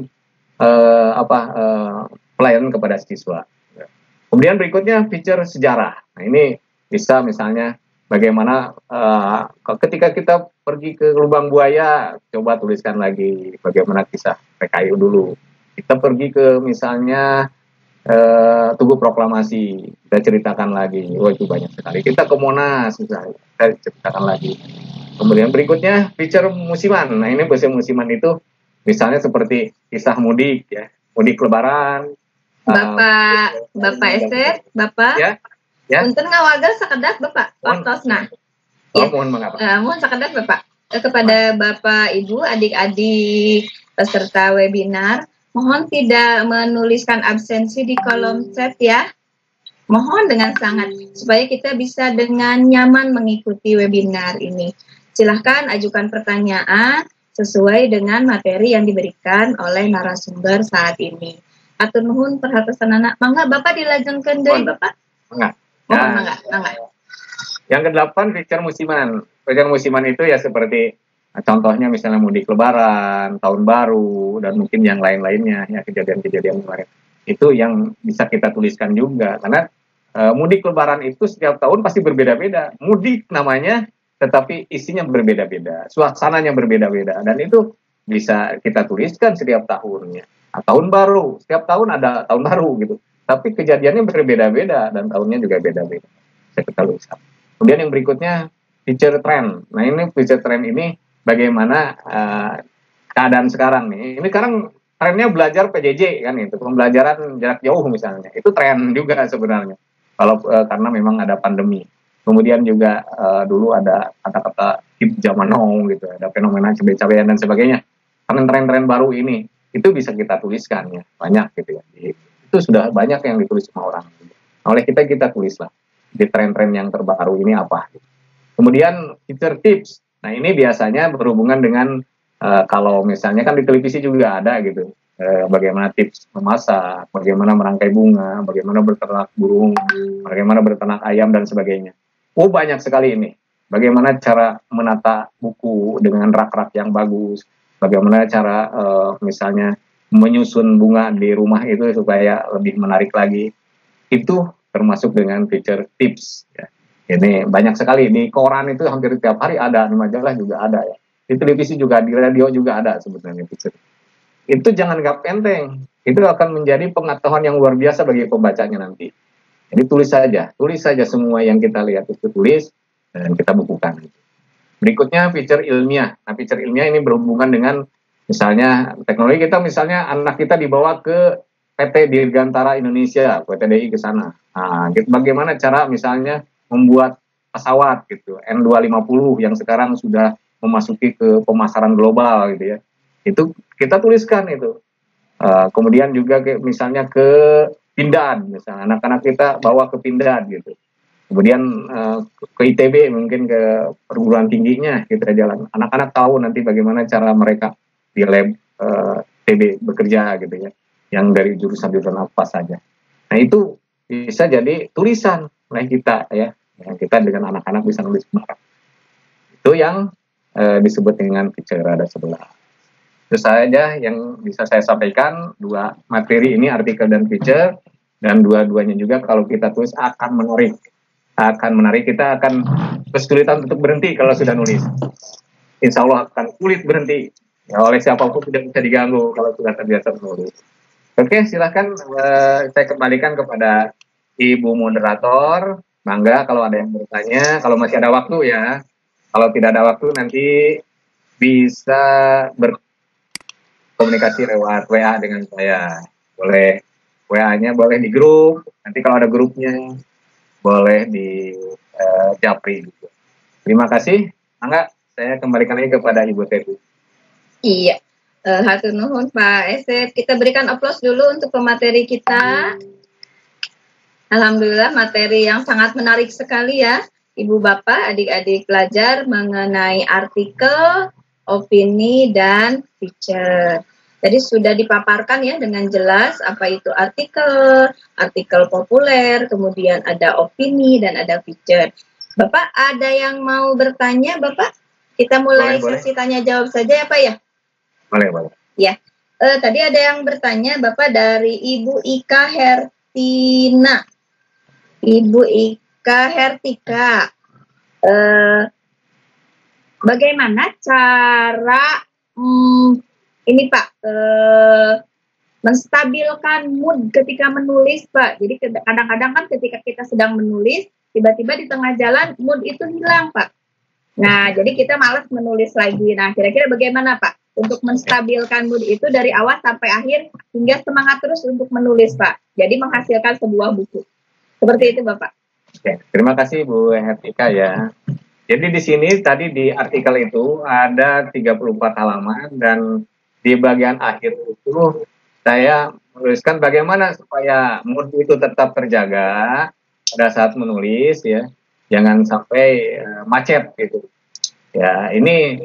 Speaker 1: uh, apa uh, pelayanan kepada siswa. Kemudian berikutnya feature sejarah. Nah ini bisa misalnya bagaimana uh, ketika kita pergi ke Lubang Buaya, coba tuliskan lagi bagaimana kisah P K I U dulu. Kita pergi ke misalnya Uh, Tugu Proklamasi, kita ceritakan lagi. Oh itu banyak sekali. Kita ke Monas, misalnya, kita ceritakan lagi. Kemudian berikutnya feature musiman. Nah ini feature musiman itu misalnya seperti kisah mudik ya, mudik Lebaran.
Speaker 4: Bapak, uh, Bapak Eset, Bapak.
Speaker 1: Ya, ya.
Speaker 4: Untuk ngawagal sekedap Bapak, Ortosna.
Speaker 1: Oh,
Speaker 4: Ya.
Speaker 1: mohon mengapa?
Speaker 4: Uh, mohon sekedap Bapak kepada Bapak, Ibu, adik-adik peserta webinar. Mohon tidak menuliskan absensi di kolom chat ya. Mohon dengan sangat supaya kita bisa dengan nyaman mengikuti webinar ini. Silahkan ajukan pertanyaan sesuai dengan materi yang diberikan oleh narasumber saat ini. Atur nuhun perhatian anak. Mangga Bapak dilanjutkan dari Bapak.
Speaker 1: Mangga.
Speaker 4: Mohon
Speaker 1: Nah,
Speaker 4: mangga, mangga.
Speaker 1: Yang kedelapan feature musiman. Feature musiman itu ya seperti contohnya misalnya mudik Lebaran, tahun baru, dan mungkin yang lain-lainnya, ya kejadian-kejadian kemarin. Itu yang bisa kita tuliskan juga, karena e, mudik Lebaran itu setiap tahun pasti berbeda-beda. Mudik namanya, tetapi isinya berbeda-beda, suasananya berbeda-beda, dan itu bisa kita tuliskan setiap tahunnya. Nah, tahun baru, setiap tahun ada tahun baru gitu, tapi kejadiannya berbeda-beda dan tahunnya juga beda-beda. Bisa kita tuliskan. Kemudian yang berikutnya feature trend. Nah ini feature trend ini bagaimana uh, keadaan sekarang nih. Ini sekarang trennya belajar P J J kan itu, pembelajaran jarak jauh misalnya. Itu tren juga sebenarnya. Kalau uh, karena memang ada pandemi. Kemudian juga uh, dulu ada kata-kata hip zaman now gitu, ada fenomena cabai-cabean dan sebagainya. Karena tren-tren baru ini itu bisa kita tuliskan ya, banyak gitu ya. Itu sudah banyak yang ditulis sama orang. Nah, oleh kita kita tulislah di tren-tren yang terbaru ini apa. Kemudian feature tips. Nah ini biasanya berhubungan dengan uh, kalau misalnya kan di televisi juga ada gitu, uh, bagaimana tips memasak, bagaimana merangkai bunga, bagaimana berternak burung, bagaimana berternak ayam dan sebagainya. Oh banyak sekali ini. Bagaimana cara menata buku dengan rak-rak yang bagus, bagaimana cara uh, misalnya menyusun bunga di rumah itu supaya lebih menarik lagi. Itu termasuk dengan feature tips. Ya. Ini banyak sekali, di koran itu hampir tiap hari ada, di majalah juga ada ya. Di televisi juga, di radio juga ada sebetulnya. Itu jangan gak enteng, itu akan menjadi pengetahuan yang luar biasa bagi pembacanya nanti. Jadi tulis saja, tulis saja semua yang kita lihat itu tulis, dan kita bukukan. Berikutnya feature ilmiah. Nah feature ilmiah ini berhubungan dengan misalnya teknologi kita, misalnya anak kita dibawa ke P T Dirgantara Indonesia, P T D I ke sana. Nah, bagaimana cara misalnya membuat pesawat gitu N dua lima puluh yang sekarang sudah memasuki ke pemasaran global gitu ya, itu kita tuliskan itu. Uh, kemudian juga ke, misalnya ke Pindad, misalnya anak-anak kita bawa ke Pindad gitu. Kemudian uh, ke I T B, mungkin ke perguruan tingginya kita jalan. Anak-anak tahu nanti bagaimana cara mereka di lab uh, I T B bekerja gitu ya, yang dari jurusan-jurusan apa saja. Nah itu bisa jadi tulisan oleh kita ya. Yang kita dengan anak-anak bisa nulis bareng. Itu yang e, disebut dengan feature ada sebelah. Itu saja yang bisa saya sampaikan, dua materi ini, artikel dan feature, dan dua-duanya juga kalau kita tulis akan menarik. Akan menarik, kita akan kesulitan untuk berhenti kalau sudah nulis. Insya Allah akan sulit berhenti. Ya, oleh siapapun tidak bisa diganggu kalau sudah terbiasa menulis. Oke, silahkan e, saya kembalikan kepada Ibu Moderator. Mangga kalau ada yang bertanya, kalau masih ada waktu ya, Kalau tidak ada waktu nanti bisa berkomunikasi lewat W A dengan saya. Boleh W A-nya boleh di grup. Nanti kalau ada grupnya boleh di uh, japri. Gitu. Terima kasih. Angga, saya kembalikan lagi kepada Ibu Tebu.
Speaker 4: Iya. Uh, hatur nuhun Pak Esep. Kita berikan aplaus dulu untuk pemateri kita. Alhamdulillah materi yang sangat menarik sekali ya. Ibu Bapak, adik-adik pelajar mengenai artikel, opini, dan feature. Jadi sudah dipaparkan ya dengan jelas apa itu artikel, artikel populer, kemudian ada opini, dan ada feature. Bapak, ada yang mau bertanya, Bapak? Kita mulai
Speaker 1: boleh,
Speaker 4: sesi
Speaker 1: boleh.
Speaker 4: tanya jawab saja ya Pak ya?
Speaker 1: Boleh, boleh.
Speaker 4: Ya, eh, tadi ada yang bertanya Bapak dari Ibu Ika Hertina. Ibu Ika Hertika, eh, bagaimana cara hmm, ini Pak eh, menstabilkan mood ketika menulis Pak? Jadi kadang-kadang kan ketika kita sedang menulis, tiba-tiba di tengah jalan mood itu hilang Pak. Nah, jadi kita malas menulis lagi. Nah, kira-kira bagaimana Pak untuk menstabilkan mood itu dari awal sampai akhir hingga semangat terus untuk menulis Pak? Jadi menghasilkan sebuah buku. Seperti itu Bapak.
Speaker 1: Oke, terima kasih Bu Hertika ya. Jadi di sini tadi di artikel itu ada tiga puluh empat halaman dan di bagian akhir itu saya menuliskan bagaimana supaya mood itu tetap terjaga pada saat menulis ya. Jangan sampai uh, macet gitu. Ya, ini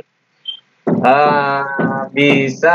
Speaker 1: uh, bisa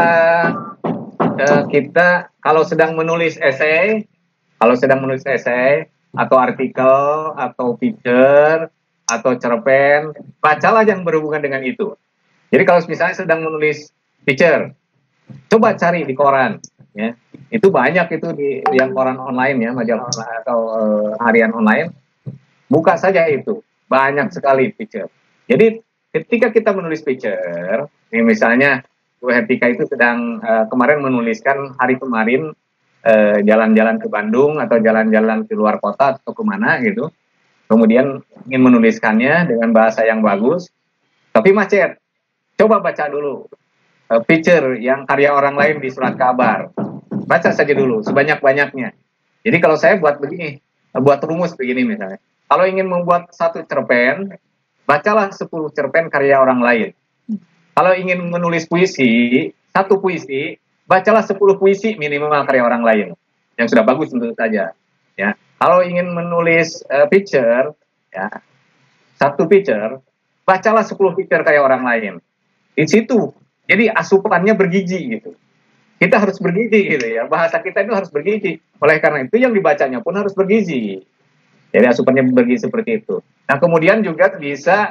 Speaker 1: uh, kita kalau sedang menulis esai, kalau sedang menulis esai atau artikel, atau feature, atau cerpen, bacalah yang berhubungan dengan itu. Jadi kalau misalnya sedang menulis feature, coba cari di koran, ya. Itu banyak itu di yang koran online ya, majalah online atau uh, harian online. Buka saja itu, banyak sekali feature. Jadi ketika kita menulis feature, ini misalnya Bu Hertika itu sedang uh, kemarin menuliskan hari kemarin jalan-jalan ke Bandung atau jalan-jalan ke luar kota atau kemana gitu, kemudian ingin menuliskannya dengan bahasa yang bagus, tapi macet. Coba baca dulu uh, feature yang karya orang lain di surat kabar, baca saja dulu sebanyak-banyaknya. Jadi kalau saya buat begini, buat rumus begini misalnya, kalau ingin membuat satu cerpen, bacalah sepuluh cerpen karya orang lain. Kalau ingin menulis puisi, satu puisi, bacalah sepuluh puisi minimal karya orang lain yang sudah bagus tentu saja ya. Kalau ingin menulis uh, feature ya, satu feature, bacalah sepuluh feature karya orang lain. Di situ jadi asupannya bergizi gitu. Kita harus bergizi gitu ya. Bahasa kita itu harus bergizi. Oleh karena itu yang dibacanya pun harus bergizi. Jadi asupannya bergizi seperti itu. Nah, kemudian juga bisa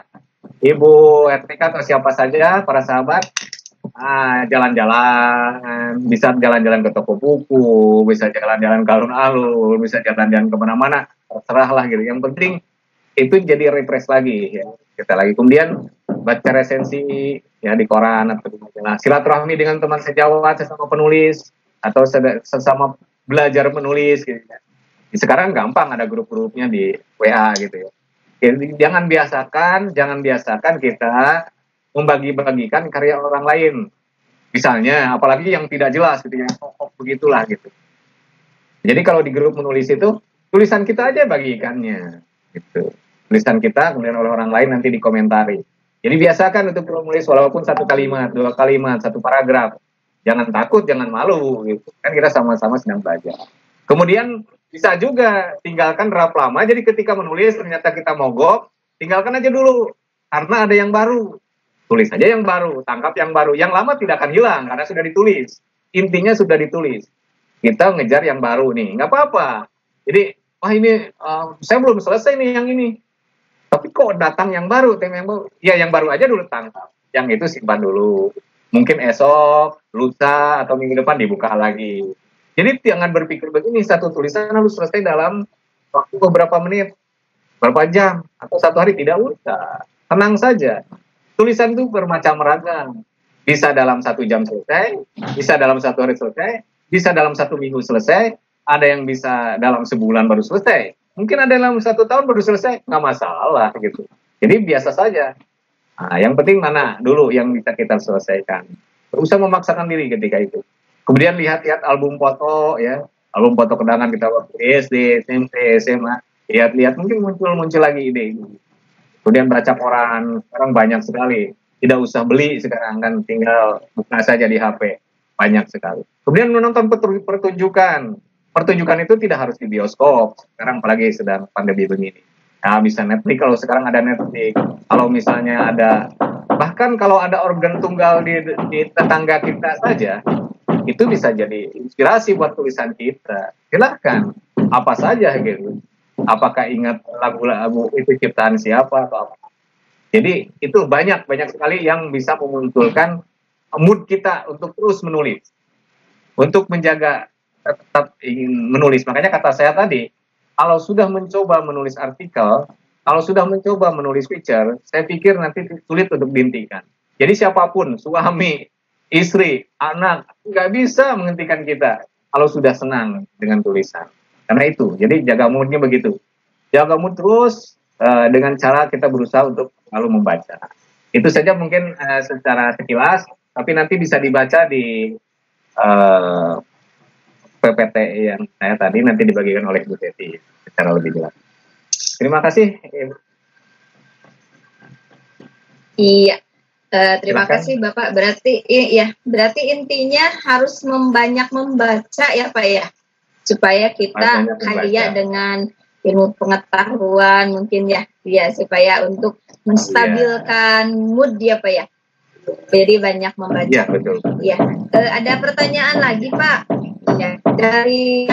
Speaker 1: Ibu Hertika atau siapa saja para sahabat Ah, jalan-jalan, bisa jalan-jalan ke toko buku, bisa jalan-jalan ke alun-alun, bisa jalan-jalan kemana-mana, terserahlah gitu. Yang penting itu jadi refresh lagi ya. Kita lagi kemudian baca resensi ya di koran atau di majalah. Silaturahmi dengan teman sejawat, sesama penulis atau sesama belajar menulis gitu ya. Sekarang gampang ada grup-grupnya di W A gitu ya. Jadi, jangan biasakan, jangan biasakan kita membagi-bagikan karya orang lain. Misalnya, apalagi yang tidak jelas gitu, yang pokok begitulah gitu. Jadi kalau di grup menulis itu, tulisan kita aja bagikannya gitu. Tulisan kita kemudian oleh orang lain nanti dikomentari. Jadi biasakan untuk menulis walaupun satu kalimat, dua kalimat, satu paragraf. Jangan takut, jangan malu gitu. Kan kita sama-sama sedang belajar. Kemudian bisa juga tinggalkan draft lama, jadi ketika menulis ternyata kita mogok, tinggalkan aja dulu karena ada yang baru. Tulis saja yang baru, tangkap yang baru. Yang lama tidak akan hilang karena sudah ditulis. Intinya sudah ditulis. Kita ngejar yang baru nih, nggak apa-apa. Jadi, wah ini uh, saya belum selesai nih yang ini. Tapi kok datang yang baru, tema yang baru. Ya yang baru aja dulu tangkap. Yang itu simpan dulu. Mungkin esok, lusa, atau minggu depan dibuka lagi. Jadi jangan berpikir begini, satu tulisan harus selesai dalam waktu beberapa menit, beberapa jam, atau satu hari. Tidak usah. Tenang saja. Tulisan itu bermacam ragam. Bisa dalam satu jam selesai, bisa dalam satu hari selesai, bisa dalam satu minggu selesai, ada yang bisa dalam sebulan baru selesai. Mungkin ada dalam satu tahun baru selesai, nggak masalah gitu. Jadi biasa saja. Nah, yang penting mana dulu yang bisa kita selesaikan. Tidak usah memaksakan diri ketika itu. Kemudian lihat-lihat album foto ya, album foto kenangan kita waktu S D, S M P, S M A. Lihat-lihat mungkin muncul-muncul lagi ide ini. Kemudian baca koran, sekarang banyak sekali. Tidak usah beli sekarang kan, tinggal buka saja di H P. Banyak sekali. Kemudian menonton pertunjukan. Pertunjukan itu tidak harus di bioskop. Sekarang apalagi sedang pandemi begini. Nah, bisa Netflix kalau sekarang ada Netflix. Kalau misalnya ada, bahkan kalau ada organ tunggal di, di tetangga kita saja, itu bisa jadi inspirasi buat tulisan kita. Silahkan, apa saja gitu. Apakah ingat lagu-lagu itu ciptaan siapa atau apa. Jadi itu banyak, banyak sekali yang bisa memunculkan mood kita untuk terus menulis. Untuk menjaga tetap ingin menulis. Makanya kata saya tadi, kalau sudah mencoba menulis artikel, kalau sudah mencoba menulis feature, saya pikir nanti sulit untuk dihentikan. Jadi siapapun, suami, istri, anak, nggak bisa menghentikan kita kalau sudah senang dengan tulisan. Karena itu, jadi jaga moodnya begitu. Jaga mood terus uh, dengan cara kita berusaha untuk selalu membaca. Itu saja mungkin uh, secara sekilas, tapi nanti bisa dibaca di uh, P P T yang saya tadi nanti dibagikan oleh Bu Teti secara lebih jelas. Terima kasih.
Speaker 4: Iya, uh, terima
Speaker 1: Silakan.
Speaker 4: kasih Bapak. Berarti ya, berarti intinya harus membanyak membaca ya Pak ya, supaya kita kaya dengan ilmu pengetahuan mungkin ya, ya supaya untuk menstabilkan ya. mood ya Pak ya. Jadi banyak membaca.
Speaker 1: Iya betul.
Speaker 4: Ya, uh, ada pertanyaan lagi Pak. Ya, dari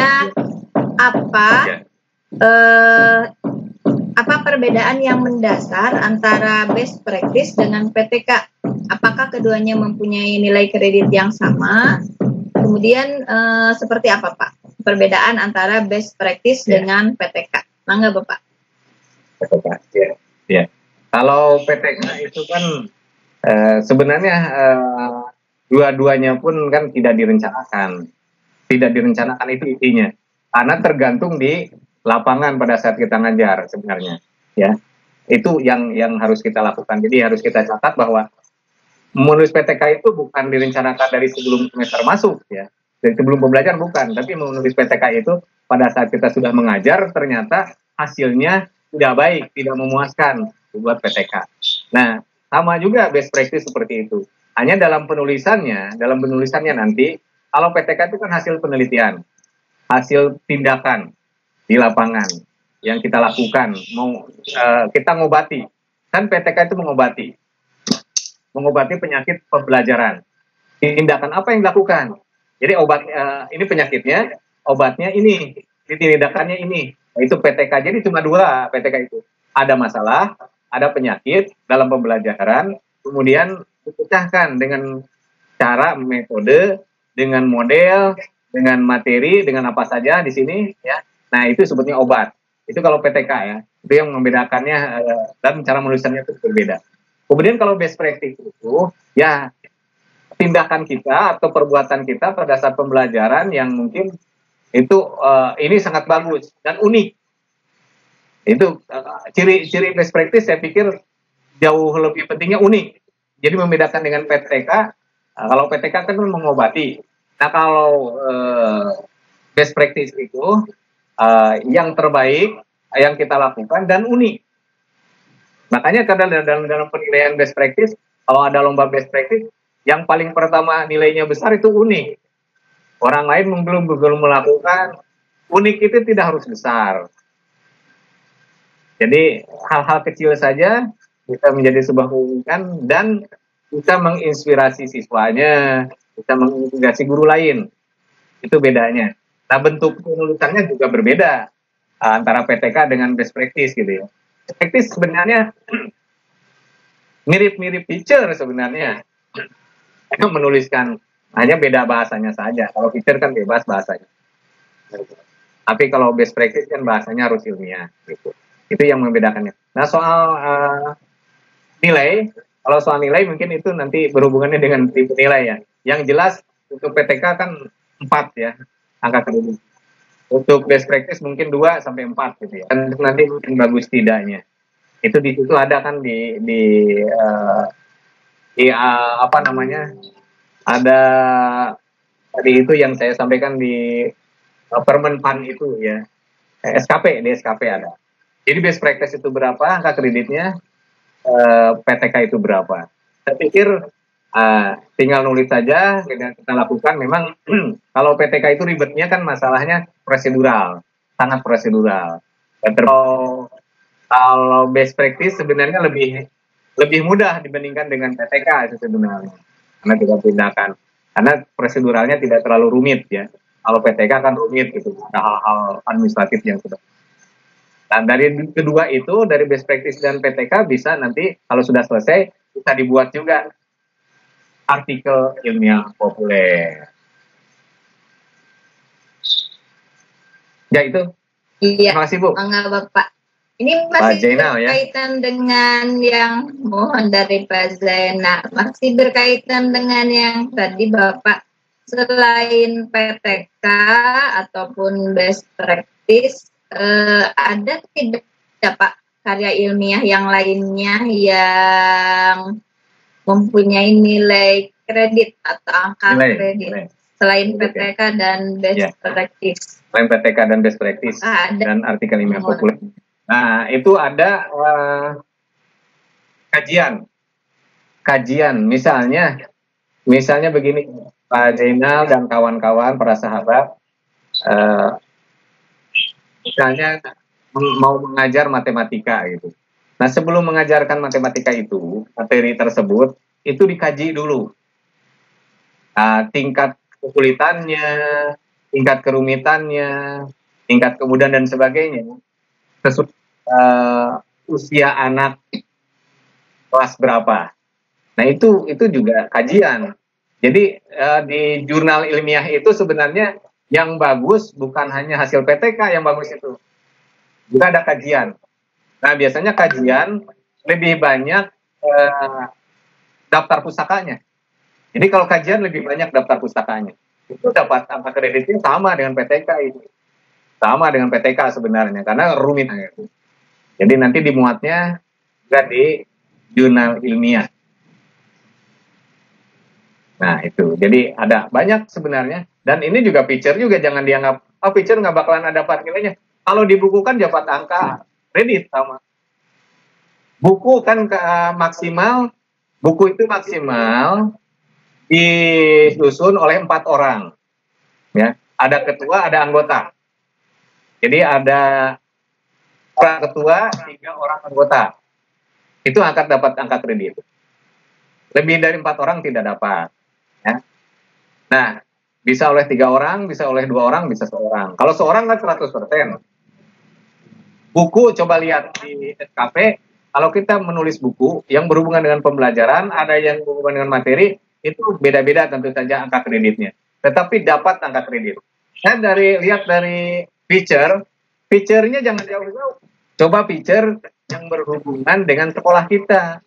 Speaker 4: apa ya. uh, apa perbedaan yang mendasar antara best practice dengan P T K? Apakah keduanya mempunyai nilai kredit yang sama? Kemudian uh, seperti apa Pak perbedaan antara best practice ya. dengan P T K? Mangga Bapak.
Speaker 1: P T K ya. Ya. Kalau P T K itu kan uh, sebenarnya uh, dua-duanya pun kan tidak direncanakan. Tidak direncanakan itu intinya, karena tergantung di lapangan pada saat kita ngajar sebenarnya, ya itu yang yang harus kita lakukan. Jadi harus kita catat bahwa menulis P T K itu bukan direncanakan dari sebelum semester masuk, ya dari sebelum pembelajaran bukan, tapi menulis P T K itu pada saat kita sudah mengajar ternyata hasilnya tidak baik, tidak memuaskan buat P T K. Nah sama juga best practice seperti itu. Hanya dalam penulisannya, dalam penulisannya nanti. Kalau P T K itu kan hasil penelitian, hasil tindakan di lapangan yang kita lakukan. Mau uh, kita ngobati, kan P T K itu mengobati, mengobati penyakit pembelajaran. Tindakan apa yang dilakukan? Jadi obat uh, ini penyakitnya, obatnya ini, tindakannya ini. Itu P T K. Jadi cuma dua P T K itu. Ada masalah, ada penyakit dalam pembelajaran, kemudian dipecahkan dengan cara metode. Dengan model, dengan materi, dengan apa saja di sini, ya. Nah itu sebutnya obat. Itu kalau P T K ya. Itu yang membedakannya uh, dan cara menulisannya itu berbeda. Kemudian kalau best practice itu, ya tindakan kita atau perbuatan kita pada saat pembelajaran yang mungkin itu uh, ini sangat bagus dan unik. Itu uh, ciri-ciri best practice saya pikir jauh lebih pentingnya unik. Jadi membedakan dengan P T K. Nah, kalau P T K kan mengobati. Nah kalau uh, best practice itu uh, yang terbaik yang kita lakukan dan unik. Makanya kadang dalam, dalam penilaian best practice, kalau ada lomba best practice, yang paling pertama nilainya besar itu unik. Orang lain belum belum melakukan, unik itu tidak harus besar. Jadi hal-hal kecil saja bisa menjadi sebuah keunikan dan bisa menginspirasi siswanya, bisa menginspirasi guru lain. Itu bedanya. Nah bentuk penulisannya juga berbeda uh, antara P T K dengan best practice gitu ya. Best practice sebenarnya mirip-mirip feature sebenarnya. Menuliskan hanya beda bahasanya saja. Kalau feature kan bebas bahasanya. Tapi kalau best practice kan bahasanya harus ilmiah gitu. Itu yang membedakannya. Nah soal uh, nilai, kalau soal nilai mungkin itu nanti berhubungannya dengan tipe nilai ya. Yang jelas untuk P T K kan empat ya, angka kredit. Untuk best practice mungkin dua sampai empat gitu ya. Dan nanti mungkin bagus tidaknya. Itu di situ ada kan di di, uh, di uh, apa namanya, ada tadi itu yang saya sampaikan di uh, Permen Fund itu ya, eh, S K P, di S K P ada. Jadi best practice itu berapa, angka kreditnya, uh, P T K itu berapa. Saya pikir uh, tinggal nulis saja dan kita lakukan. Memang kalau P T K itu ribetnya kan masalahnya prosedural, sangat prosedural. Dan kalau kalau best practice sebenarnya lebih lebih mudah dibandingkan dengan P T K sebenarnya, karena tidak tindakan, karena proseduralnya tidak terlalu rumit ya. Kalau P T K kan rumit gitu, ada hal-hal administratif yang sudah. Dan dari kedua itu, dari best practice dan P T K bisa nanti kalau sudah selesai bisa dibuat juga artikel ilmiah populer. Ya itu.
Speaker 4: Iya.
Speaker 1: Terima kasih Bu.
Speaker 4: Enggak Bapak. Ini
Speaker 1: Pak
Speaker 4: masih
Speaker 1: Zainal, ya.
Speaker 4: berkaitan dengan yang mohon dari Pak Zainal. Masih berkaitan dengan yang tadi Bapak, selain P T K ataupun best practice, eh, ada tidak Pak karya ilmiah yang lainnya yang mempunyai nilai kredit atau angka
Speaker 1: Nilai,
Speaker 4: kredit
Speaker 1: nilai.
Speaker 4: selain P T K dan best
Speaker 1: Ya.
Speaker 4: practice?
Speaker 1: Selain P T K dan best practice
Speaker 4: Ah, ada.
Speaker 1: dan artikel ilmiah
Speaker 4: Mohon.
Speaker 1: populer. Nah, itu ada uh, kajian. Kajian, misalnya, misalnya begini, Pak Zainal dan kawan-kawan, para sahabat, uh, misalnya mau mengajar matematika gitu. Nah, sebelum mengajarkan matematika itu, materi tersebut, itu dikaji dulu. Nah, tingkat kesulitannya, tingkat kerumitannya, tingkat kemudahan dan sebagainya. Sesuai uh, usia anak kelas berapa. Nah itu itu juga kajian. Jadi uh, di jurnal ilmiah itu sebenarnya yang bagus bukan hanya hasil P T K yang bagus itu, juga ada kajian. Nah biasanya kajian lebih banyak uh, daftar pustakanya. Jadi kalau kajian lebih banyak daftar pustakanya, itu dapat angka kreditnya sama dengan P T K itu. Sama dengan P T K sebenarnya, karena rumit. Jadi nanti dimuatnya juga di jurnal ilmiah. Nah itu, jadi ada banyak sebenarnya. Dan ini juga feature juga, jangan dianggap, oh feature nggak bakalan ada dapat nilainya. Kalau dibukukan dapat angka kredit sama. Buku kan uh, maksimal, buku itu maksimal disusun oleh empat orang. Ya, ada ketua, ada anggota. Jadi ada orang ketua, tiga orang anggota. Itu akan dapat angka kredit. Lebih dari empat orang tidak dapat. Ya. Nah, bisa oleh tiga orang, bisa oleh dua orang, bisa seorang. Kalau seorang kan seratus persen. Buku, coba lihat di S K P, kalau kita menulis buku yang berhubungan dengan pembelajaran, ada yang berhubungan dengan materi, itu beda-beda tentu saja angka kreditnya. Tetapi dapat angka kredit. Saya dari lihat dari feature, feature-nya jangan jauh-jauh. Coba feature yang berhubungan dengan sekolah kita.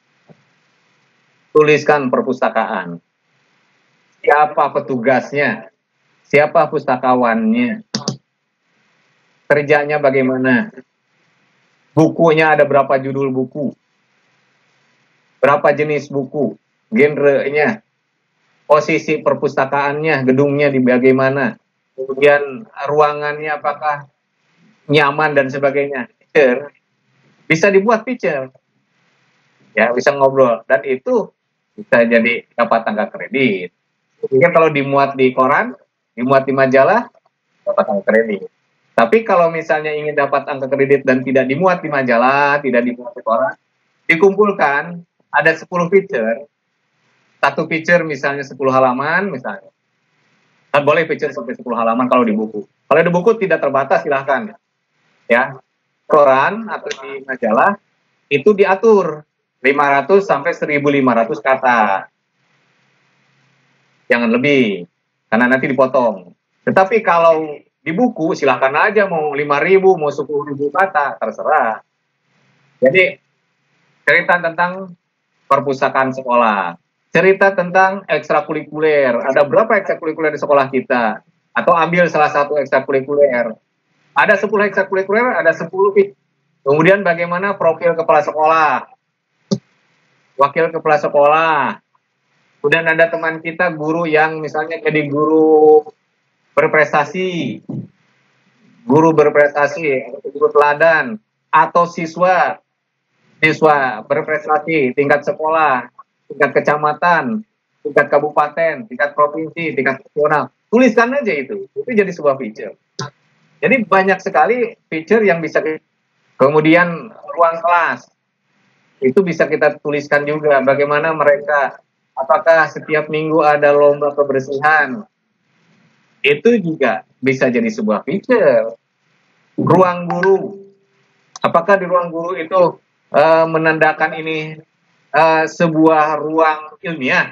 Speaker 1: Tuliskan perpustakaan. Siapa petugasnya? Siapa pustakawannya? Kerjanya bagaimana? Bukunya ada berapa judul buku? Berapa jenis buku? Genrenya? Posisi perpustakaannya, gedungnya di bagaimana? Kemudian ruangannya apakah nyaman dan sebagainya. Feature. Bisa dibuat feature. Ya, bisa ngobrol. Dan itu bisa jadi dapat angka kredit. Jadi kalau dimuat di koran, dimuat di majalah, dapat angka kredit. Tapi kalau misalnya ingin dapat angka kredit dan tidak dimuat di majalah, tidak dimuat di koran, dikumpulkan, ada sepuluh feature. Satu feature misalnya sepuluh halaman, misalnya. Kan boleh feature sampai sepuluh halaman kalau di buku. Kalau di buku tidak terbatas, silahkan. Ya, koran atau di majalah itu diatur lima ratus sampai seribu lima ratus kata. Jangan lebih, karena nanti dipotong. Tetapi kalau di buku silahkan aja mau lima ribu, mau sepuluh ribu kata, terserah. Jadi cerita tentang perpustakaan sekolah, cerita tentang ekstrakurikuler. Ada berapa ekstrakurikuler di sekolah kita? Atau ambil salah satu ekstrakurikuler. Ada sepuluh ekstrakurikuler, ada sepuluh Kemudian bagaimana profil kepala sekolah, wakil kepala sekolah. Kemudian ada teman kita guru yang misalnya jadi guru berprestasi, guru berprestasi, guru teladan, atau siswa siswa berprestasi tingkat sekolah, tingkat kecamatan, tingkat kabupaten, tingkat provinsi, tingkat nasional. Tuliskan aja itu, itu jadi sebuah feature. Jadi banyak sekali feature yang bisa. Kemudian ruang kelas itu bisa kita tuliskan juga bagaimana mereka, apakah setiap minggu ada lomba kebersihan, itu juga bisa jadi sebuah feature. Ruang guru, apakah di ruang guru itu uh, menandakan ini uh, sebuah ruang ilmiah?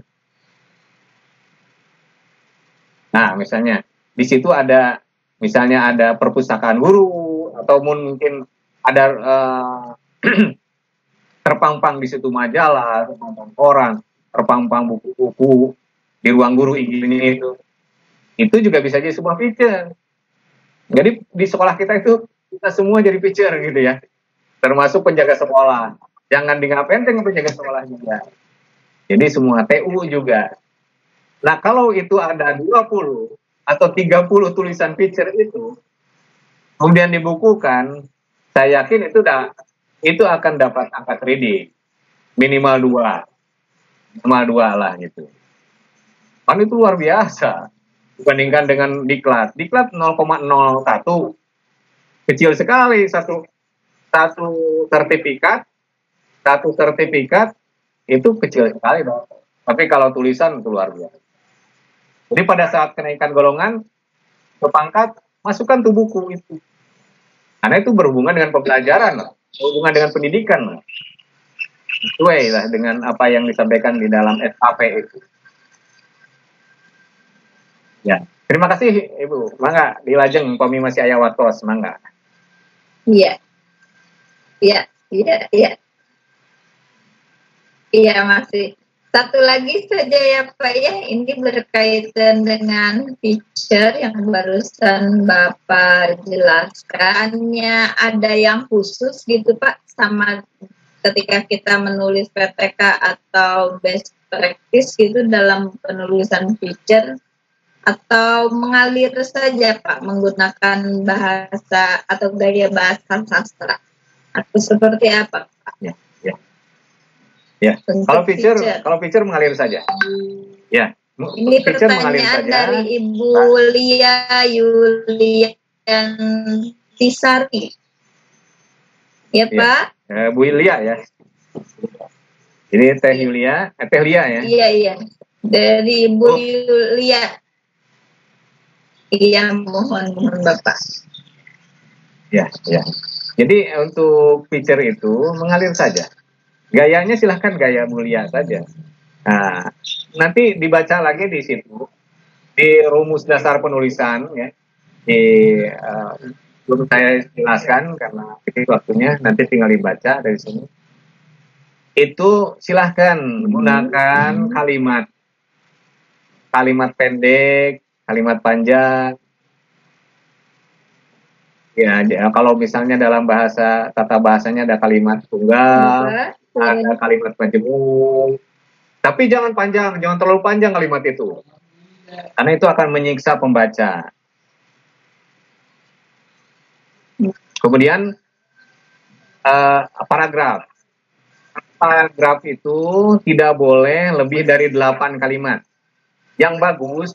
Speaker 1: Nah, misalnya di situ ada, misalnya ada perpustakaan guru, atau mungkin ada uh, terpampang di situ majalah, terpampang koran, terpampang buku-buku di ruang guru ini itu. Itu juga bisa jadi sebuah feature. Jadi di sekolah kita itu kita semua jadi feature gitu ya. Termasuk penjaga sekolah. Jangan dianggap enteng penjaga sekolah juga. Jadi semua T U juga. Nah, kalau itu ada dua puluh atau tiga puluh tulisan feature itu kemudian dibukukan, saya yakin itu udah itu akan dapat angka kredit minimal dua, minimal dua lah gitu. Kan itu luar biasa dibandingkan dengan diklat. Diklat nol koma nol satu, kecil sekali satu satu sertifikat, satu sertifikat itu kecil sekali dong. Tapi kalau tulisan itu luar biasa. Jadi pada saat kenaikan golongan ke pangkat, masukkan tuh buku itu. Karena itu berhubungan dengan pembelajaran, berhubungan dengan pendidikan. Sesuai lah dengan apa yang disampaikan di dalam S K P itu. Ya, terima kasih Ibu. Mangga dilajeng pami masih aya watos, mangga.
Speaker 4: Iya. Iya, iya, iya. Iya, masih. Satu lagi saja ya Pak ya, ini berkaitan dengan feature yang barusan Bapak jelaskannya, ada yang khusus gitu Pak sama ketika kita menulis P T K atau best practice gitu dalam penulisan feature, atau mengalir saja Pak menggunakan bahasa atau gaya bahasa sastra, atau seperti apa Pak?
Speaker 1: Ya, ya. Ya, kalau feature, feature, kalau feature mengalir saja. Ya,
Speaker 4: ini pertanyaan dari Ibu nah. Lia Yulian Tisari. Ya, ya Pak?
Speaker 1: Eh, Bu Lia ya. Ini Teh Yulia, eh, Teh Lia ya.
Speaker 4: Iya, iya. Dari Ibu oh. Yulia. Iya, mohon mohon Bapak.
Speaker 1: Ya, ya. Jadi untuk feature itu mengalir saja. Gayanya silahkan gaya mulia saja. Nah, nanti dibaca lagi di situ di rumus dasar penulisan ya. Di uh, belum saya jelaskan karena ini waktunya, nanti tinggal dibaca dari sini. Itu silahkan gunakan kalimat kalimat pendek, kalimat panjang. Ya, kalau misalnya dalam bahasa tata bahasanya ada kalimat tunggal, ada kalimat majemuk, tapi jangan panjang, jangan terlalu panjang kalimat itu, karena itu akan menyiksa pembaca. Kemudian uh, paragraf, paragraf itu tidak boleh lebih dari delapan kalimat. Yang bagus,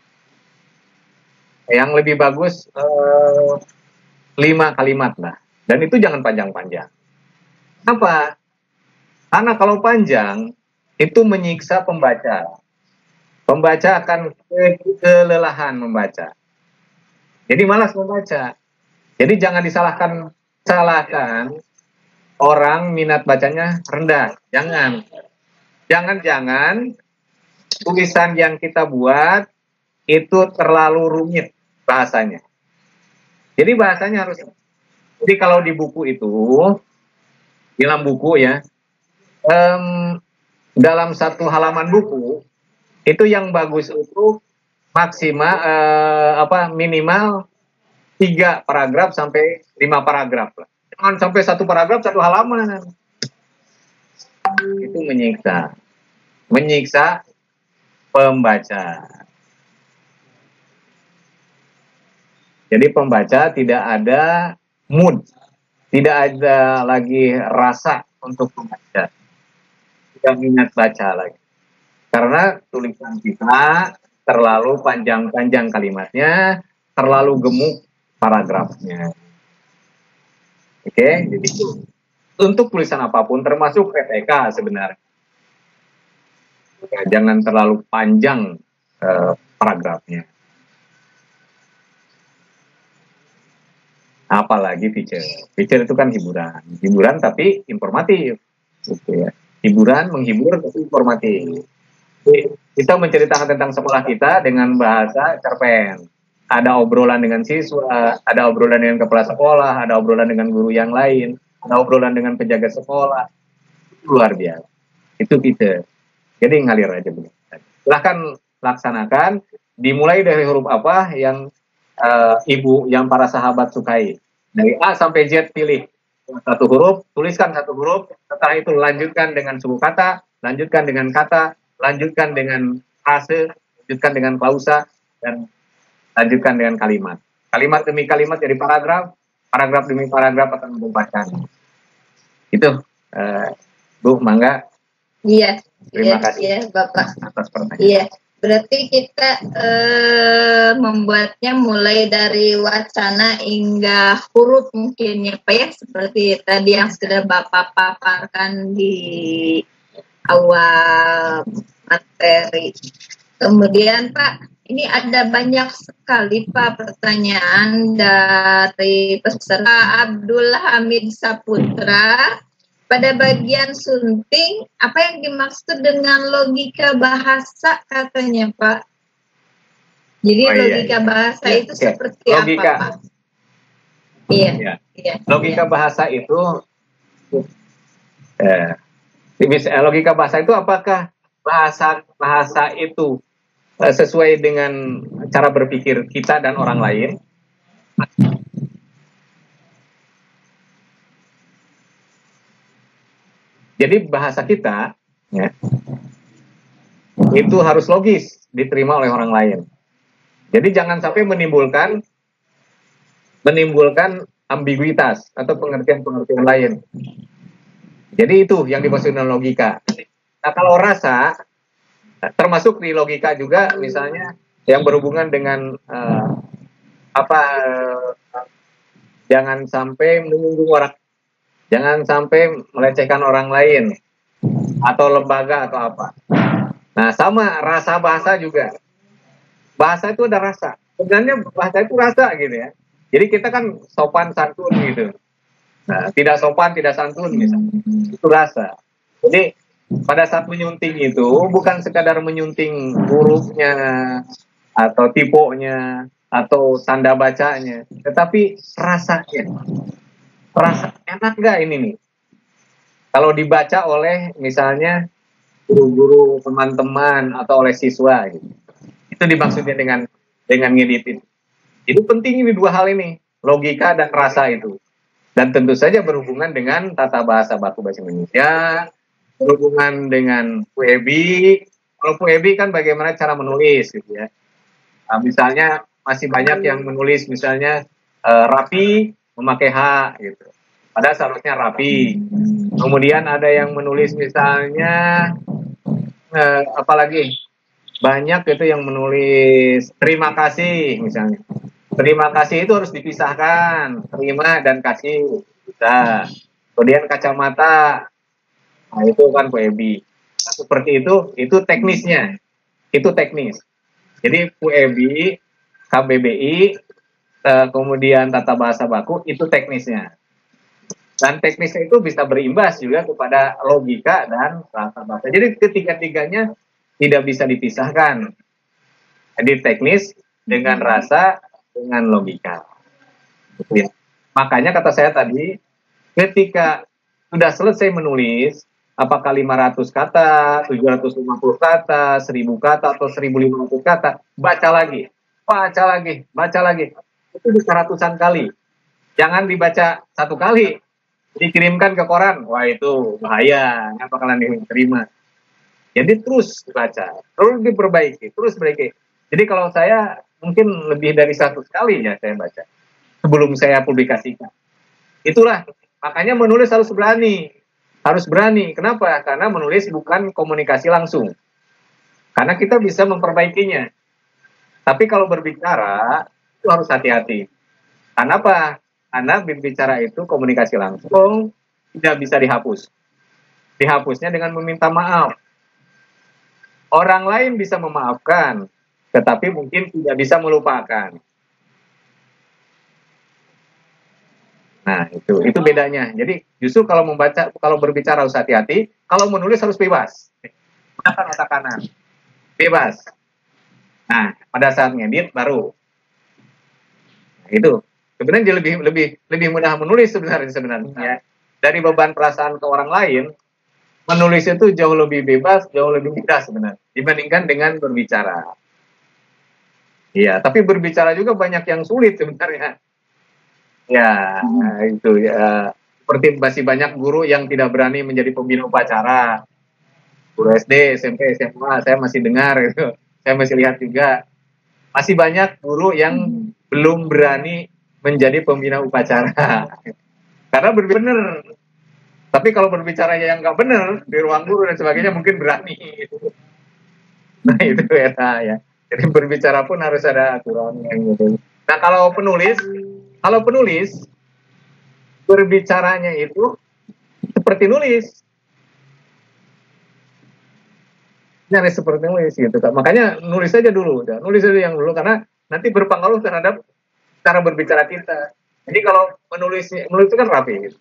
Speaker 1: yang lebih bagus uh, lima kalimat lah, dan itu jangan panjang-panjang. Kenapa? Karena kalau panjang, itu menyiksa pembaca. Pembaca akan ke kelelahan membaca. Jadi malas membaca. Jadi jangan disalahkan salahkan orang minat bacanya rendah. Jangan. Jangan-jangan tulisan yang kita buat itu terlalu rumit bahasanya. Jadi bahasanya harus. Jadi kalau di buku itu, dalam buku ya, Um, dalam satu halaman buku itu yang bagus itu maksimal uh, apa minimal tiga paragraf sampai lima paragraf lah. Jangan sampai satu paragraf satu halaman. Itu menyiksa. Menyiksa pembaca. Jadi pembaca tidak ada mood, tidak ada lagi rasa untuk membaca, tidak minat baca lagi. Karena tulisan kita terlalu panjang-panjang kalimatnya, terlalu gemuk paragrafnya. Oke, jadi untuk tulisan apapun, termasuk P T K sebenarnya, ya, jangan terlalu panjang eh, paragrafnya. Apalagi feature. Feature itu kan hiburan. Hiburan tapi informatif. Gitu ya. Hiburan, menghibur tapi informatif. Jadi, kita menceritakan tentang sekolah kita dengan bahasa cerpen. Ada obrolan dengan siswa, ada obrolan dengan kepala sekolah, ada obrolan dengan guru yang lain, ada obrolan dengan penjaga sekolah. Luar biasa. Itu kita. Jadi ngalir aja begitu. Silahkan laksanakan. Dimulai dari huruf apa yang Uh, ibu yang para sahabat sukai. Dari A sampai Z pilih satu huruf, tuliskan satu huruf, setelah itu lanjutkan dengan suku kata, lanjutkan dengan kata, lanjutkan dengan frase, lanjutkan dengan klausa, dan lanjutkan dengan kalimat. Kalimat demi kalimat jadi paragraf, paragraf demi paragraf akan membacakan. Itu, uh, Bu, mangga.
Speaker 4: Iya,
Speaker 1: Terima
Speaker 4: iya,
Speaker 1: kasih
Speaker 4: iya, Bapak.
Speaker 1: atas pertanyaan.
Speaker 4: Iya. Berarti kita eh, membuatnya mulai dari wacana hingga huruf mungkin ya Pak ya, seperti tadi yang sudah Bapak paparkan di awal materi. Kemudian Pak, ini ada banyak sekali Pak pertanyaan dari peserta Abdul Hamid Saputra. Pada bagian sunting, apa yang dimaksud dengan logika bahasa katanya Pak? Jadi
Speaker 1: Oh, iya,
Speaker 4: logika
Speaker 1: iya.
Speaker 4: bahasa
Speaker 1: Iya,
Speaker 4: itu
Speaker 1: oke.
Speaker 4: seperti
Speaker 1: Logika.
Speaker 4: apa Pak? Iya,
Speaker 1: Ya.
Speaker 4: iya.
Speaker 1: Logika bahasa itu, eh, bisa- eh, logika bahasa itu apakah bahasa bahasa itu eh, sesuai dengan cara berpikir kita dan orang lain? Jadi bahasa kita ya, itu harus logis diterima oleh orang lain. Jadi jangan sampai menimbulkan menimbulkan ambiguitas atau pengertian-pengertian lain. Jadi itu yang dimaksud dengan logika. Nah kalau rasa, termasuk di logika juga misalnya yang berhubungan dengan eh, apa eh, jangan sampai menyinggung orang, jangan sampai melecehkan orang lain atau lembaga atau apa. Nah sama rasa bahasa juga. Bahasa itu ada rasa. Sebenarnya bahasa itu rasa gitu ya. Jadi kita kan sopan santun gitu. Nah, tidak sopan, tidak santun misalnya. Itu rasa. Jadi pada saat menyunting itu bukan sekadar menyunting hurufnya atau tipenya atau tanda bacanya, tetapi rasanya. Rasa enak gak ini nih? Kalau dibaca oleh misalnya guru-guru, teman-teman atau oleh siswa gitu. Itu dimaksudnya dengan dengan ngeditin. Itu penting ini dua hal ini, logika dan rasa itu. Dan tentu saja berhubungan dengan tata bahasa baku bahasa Indonesia, berhubungan dengan P U E B I. Kalau P U E B I kan bagaimana cara menulis gitu ya. Nah, misalnya masih banyak yang menulis misalnya eh, rapi memakai H gitu. Padahal seharusnya rapi. Kemudian ada yang menulis misalnya eh, apalagi banyak itu yang menulis terima kasih misalnya. Terima kasih itu harus dipisahkan, terima dan kasih bisa. Kemudian kacamata, nah itu kan P U E B I. Nah, seperti itu, itu teknisnya, itu teknis. Jadi P U E B I, K B B I, eh, kemudian tata bahasa baku itu teknisnya. Dan teknisnya itu bisa berimbas juga kepada logika dan rasa bahasa. Jadi ketiga-tiganya tidak bisa dipisahkan. Jadi teknis dengan rasa dengan logika. Makanya kata saya tadi, ketika sudah selesai menulis, apakah lima ratus kata, tujuh ratus lima puluh kata, seribu kata, atau seribu lima ratus kata, baca lagi, baca lagi, baca lagi. Itu bisa ratusan kali. Jangan dibaca satu kali, dikirimkan ke koran, wah itu bahaya, nggak bakalan diterima. Jadi terus baca, terus diperbaiki, terus perbaiki. Jadi kalau saya mungkin lebih dari satu kali ya saya baca sebelum saya publikasikan. Itulah makanya menulis harus berani, harus berani. Kenapa? Karena menulis bukan komunikasi langsung. Karena kita bisa memperbaikinya. Tapi kalau berbicara itu harus hati-hati. Karena apa? Karena berbicara itu komunikasi langsung tidak bisa dihapus. Dihapusnya dengan meminta maaf. Orang lain bisa memaafkan, tetapi mungkin tidak bisa melupakan. Nah, itu itu bedanya. Jadi justru kalau membaca, kalau berbicara harus hati-hati, kalau menulis harus bebas. Gunakan otak kanan. Bebas. Nah, pada saat ngedit baru. Nah, itu. Sebenarnya dia lebih lebih lebih mudah menulis sebenarnya sebenarnya. Dari beban perasaan ke orang lain, menulis itu jauh lebih bebas, jauh lebih mudah sebenarnya dibandingkan dengan berbicara. Iya, tapi berbicara juga banyak yang sulit sebenarnya. Ya, itu ya. Seperti masih banyak guru yang tidak berani menjadi pembina upacara. Guru S D, S M P, S M A, saya masih dengar itu. Saya masih lihat juga. Masih banyak guru yang belum berani menjadi pembina upacara. Karena benar. Tapi kalau berbicaranya yang nggak benar di ruang guru dan sebagainya mungkin berani. Nah itu ya, ya. Jadi berbicara pun harus ada aturannya gitu. Nah kalau penulis, kalau penulis berbicaranya itu seperti nulis. Nyari seperti nulis gitu kan. Makanya nulis aja dulu, ya. Nulis aja yang dulu karena nanti berpengaruh terhadap cara berbicara kita. Jadi kalau menulis menulis itu kan rapi gitu.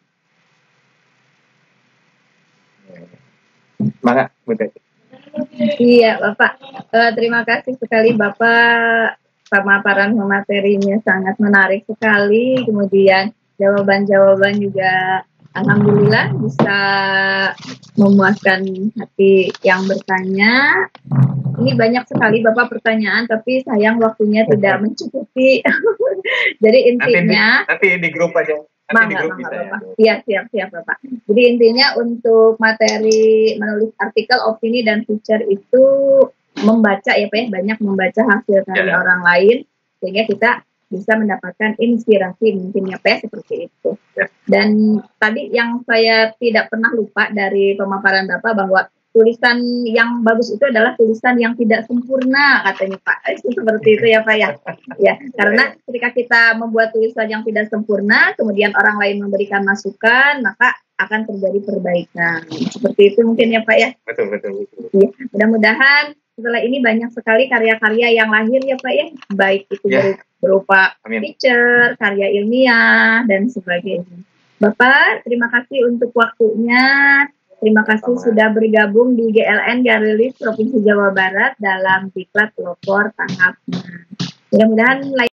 Speaker 1: Maka betul.
Speaker 4: Iya, Bapak. Uh, terima kasih sekali Bapak. Pemaparan materinya sangat menarik sekali. Kemudian jawaban-jawaban juga alhamdulillah bisa memuaskan hati yang bertanya. Ini banyak sekali Bapak pertanyaan, tapi sayang waktunya tidak mencukupi. Jadi intinya
Speaker 1: nanti di, nanti di grup aja. Nanti
Speaker 4: Mangga,
Speaker 1: di grup
Speaker 4: mangga,
Speaker 1: bisa
Speaker 4: Bapak.
Speaker 1: ya.
Speaker 4: Iya, siap, siap, Bapak. Jadi intinya untuk materi menulis artikel, opini, dan feature itu membaca ya Pak ya, banyak membaca hasil karya
Speaker 1: Ya.
Speaker 4: orang lain, sehingga kita bisa mendapatkan inspirasi mungkin ya Pak ya, seperti itu.
Speaker 1: Ya.
Speaker 4: Dan tadi yang saya tidak pernah lupa dari pemaparan Bapak bahwa tulisan yang bagus itu adalah tulisan yang tidak sempurna katanya Pak. Seperti itu ya Pak ya. Ya, karena ketika kita membuat tulisan yang tidak sempurna, kemudian orang lain memberikan masukan, maka akan terjadi perbaikan. Seperti itu mungkin ya Pak ya.
Speaker 1: Betul, betul, betul.
Speaker 4: Ya, mudah-mudahan setelah ini banyak sekali karya-karya yang lahir ya Pak ya, baik itu
Speaker 1: Ya.
Speaker 4: berupa
Speaker 1: Amin.
Speaker 4: feature, karya ilmiah, dan sebagainya. Bapak, terima kasih untuk waktunya. Terima kasih
Speaker 1: Sama.
Speaker 4: sudah bergabung di G L N Garilis Provinsi Jawa Barat dalam Diklat Pelopor Tahap enam. Mudah-mudahan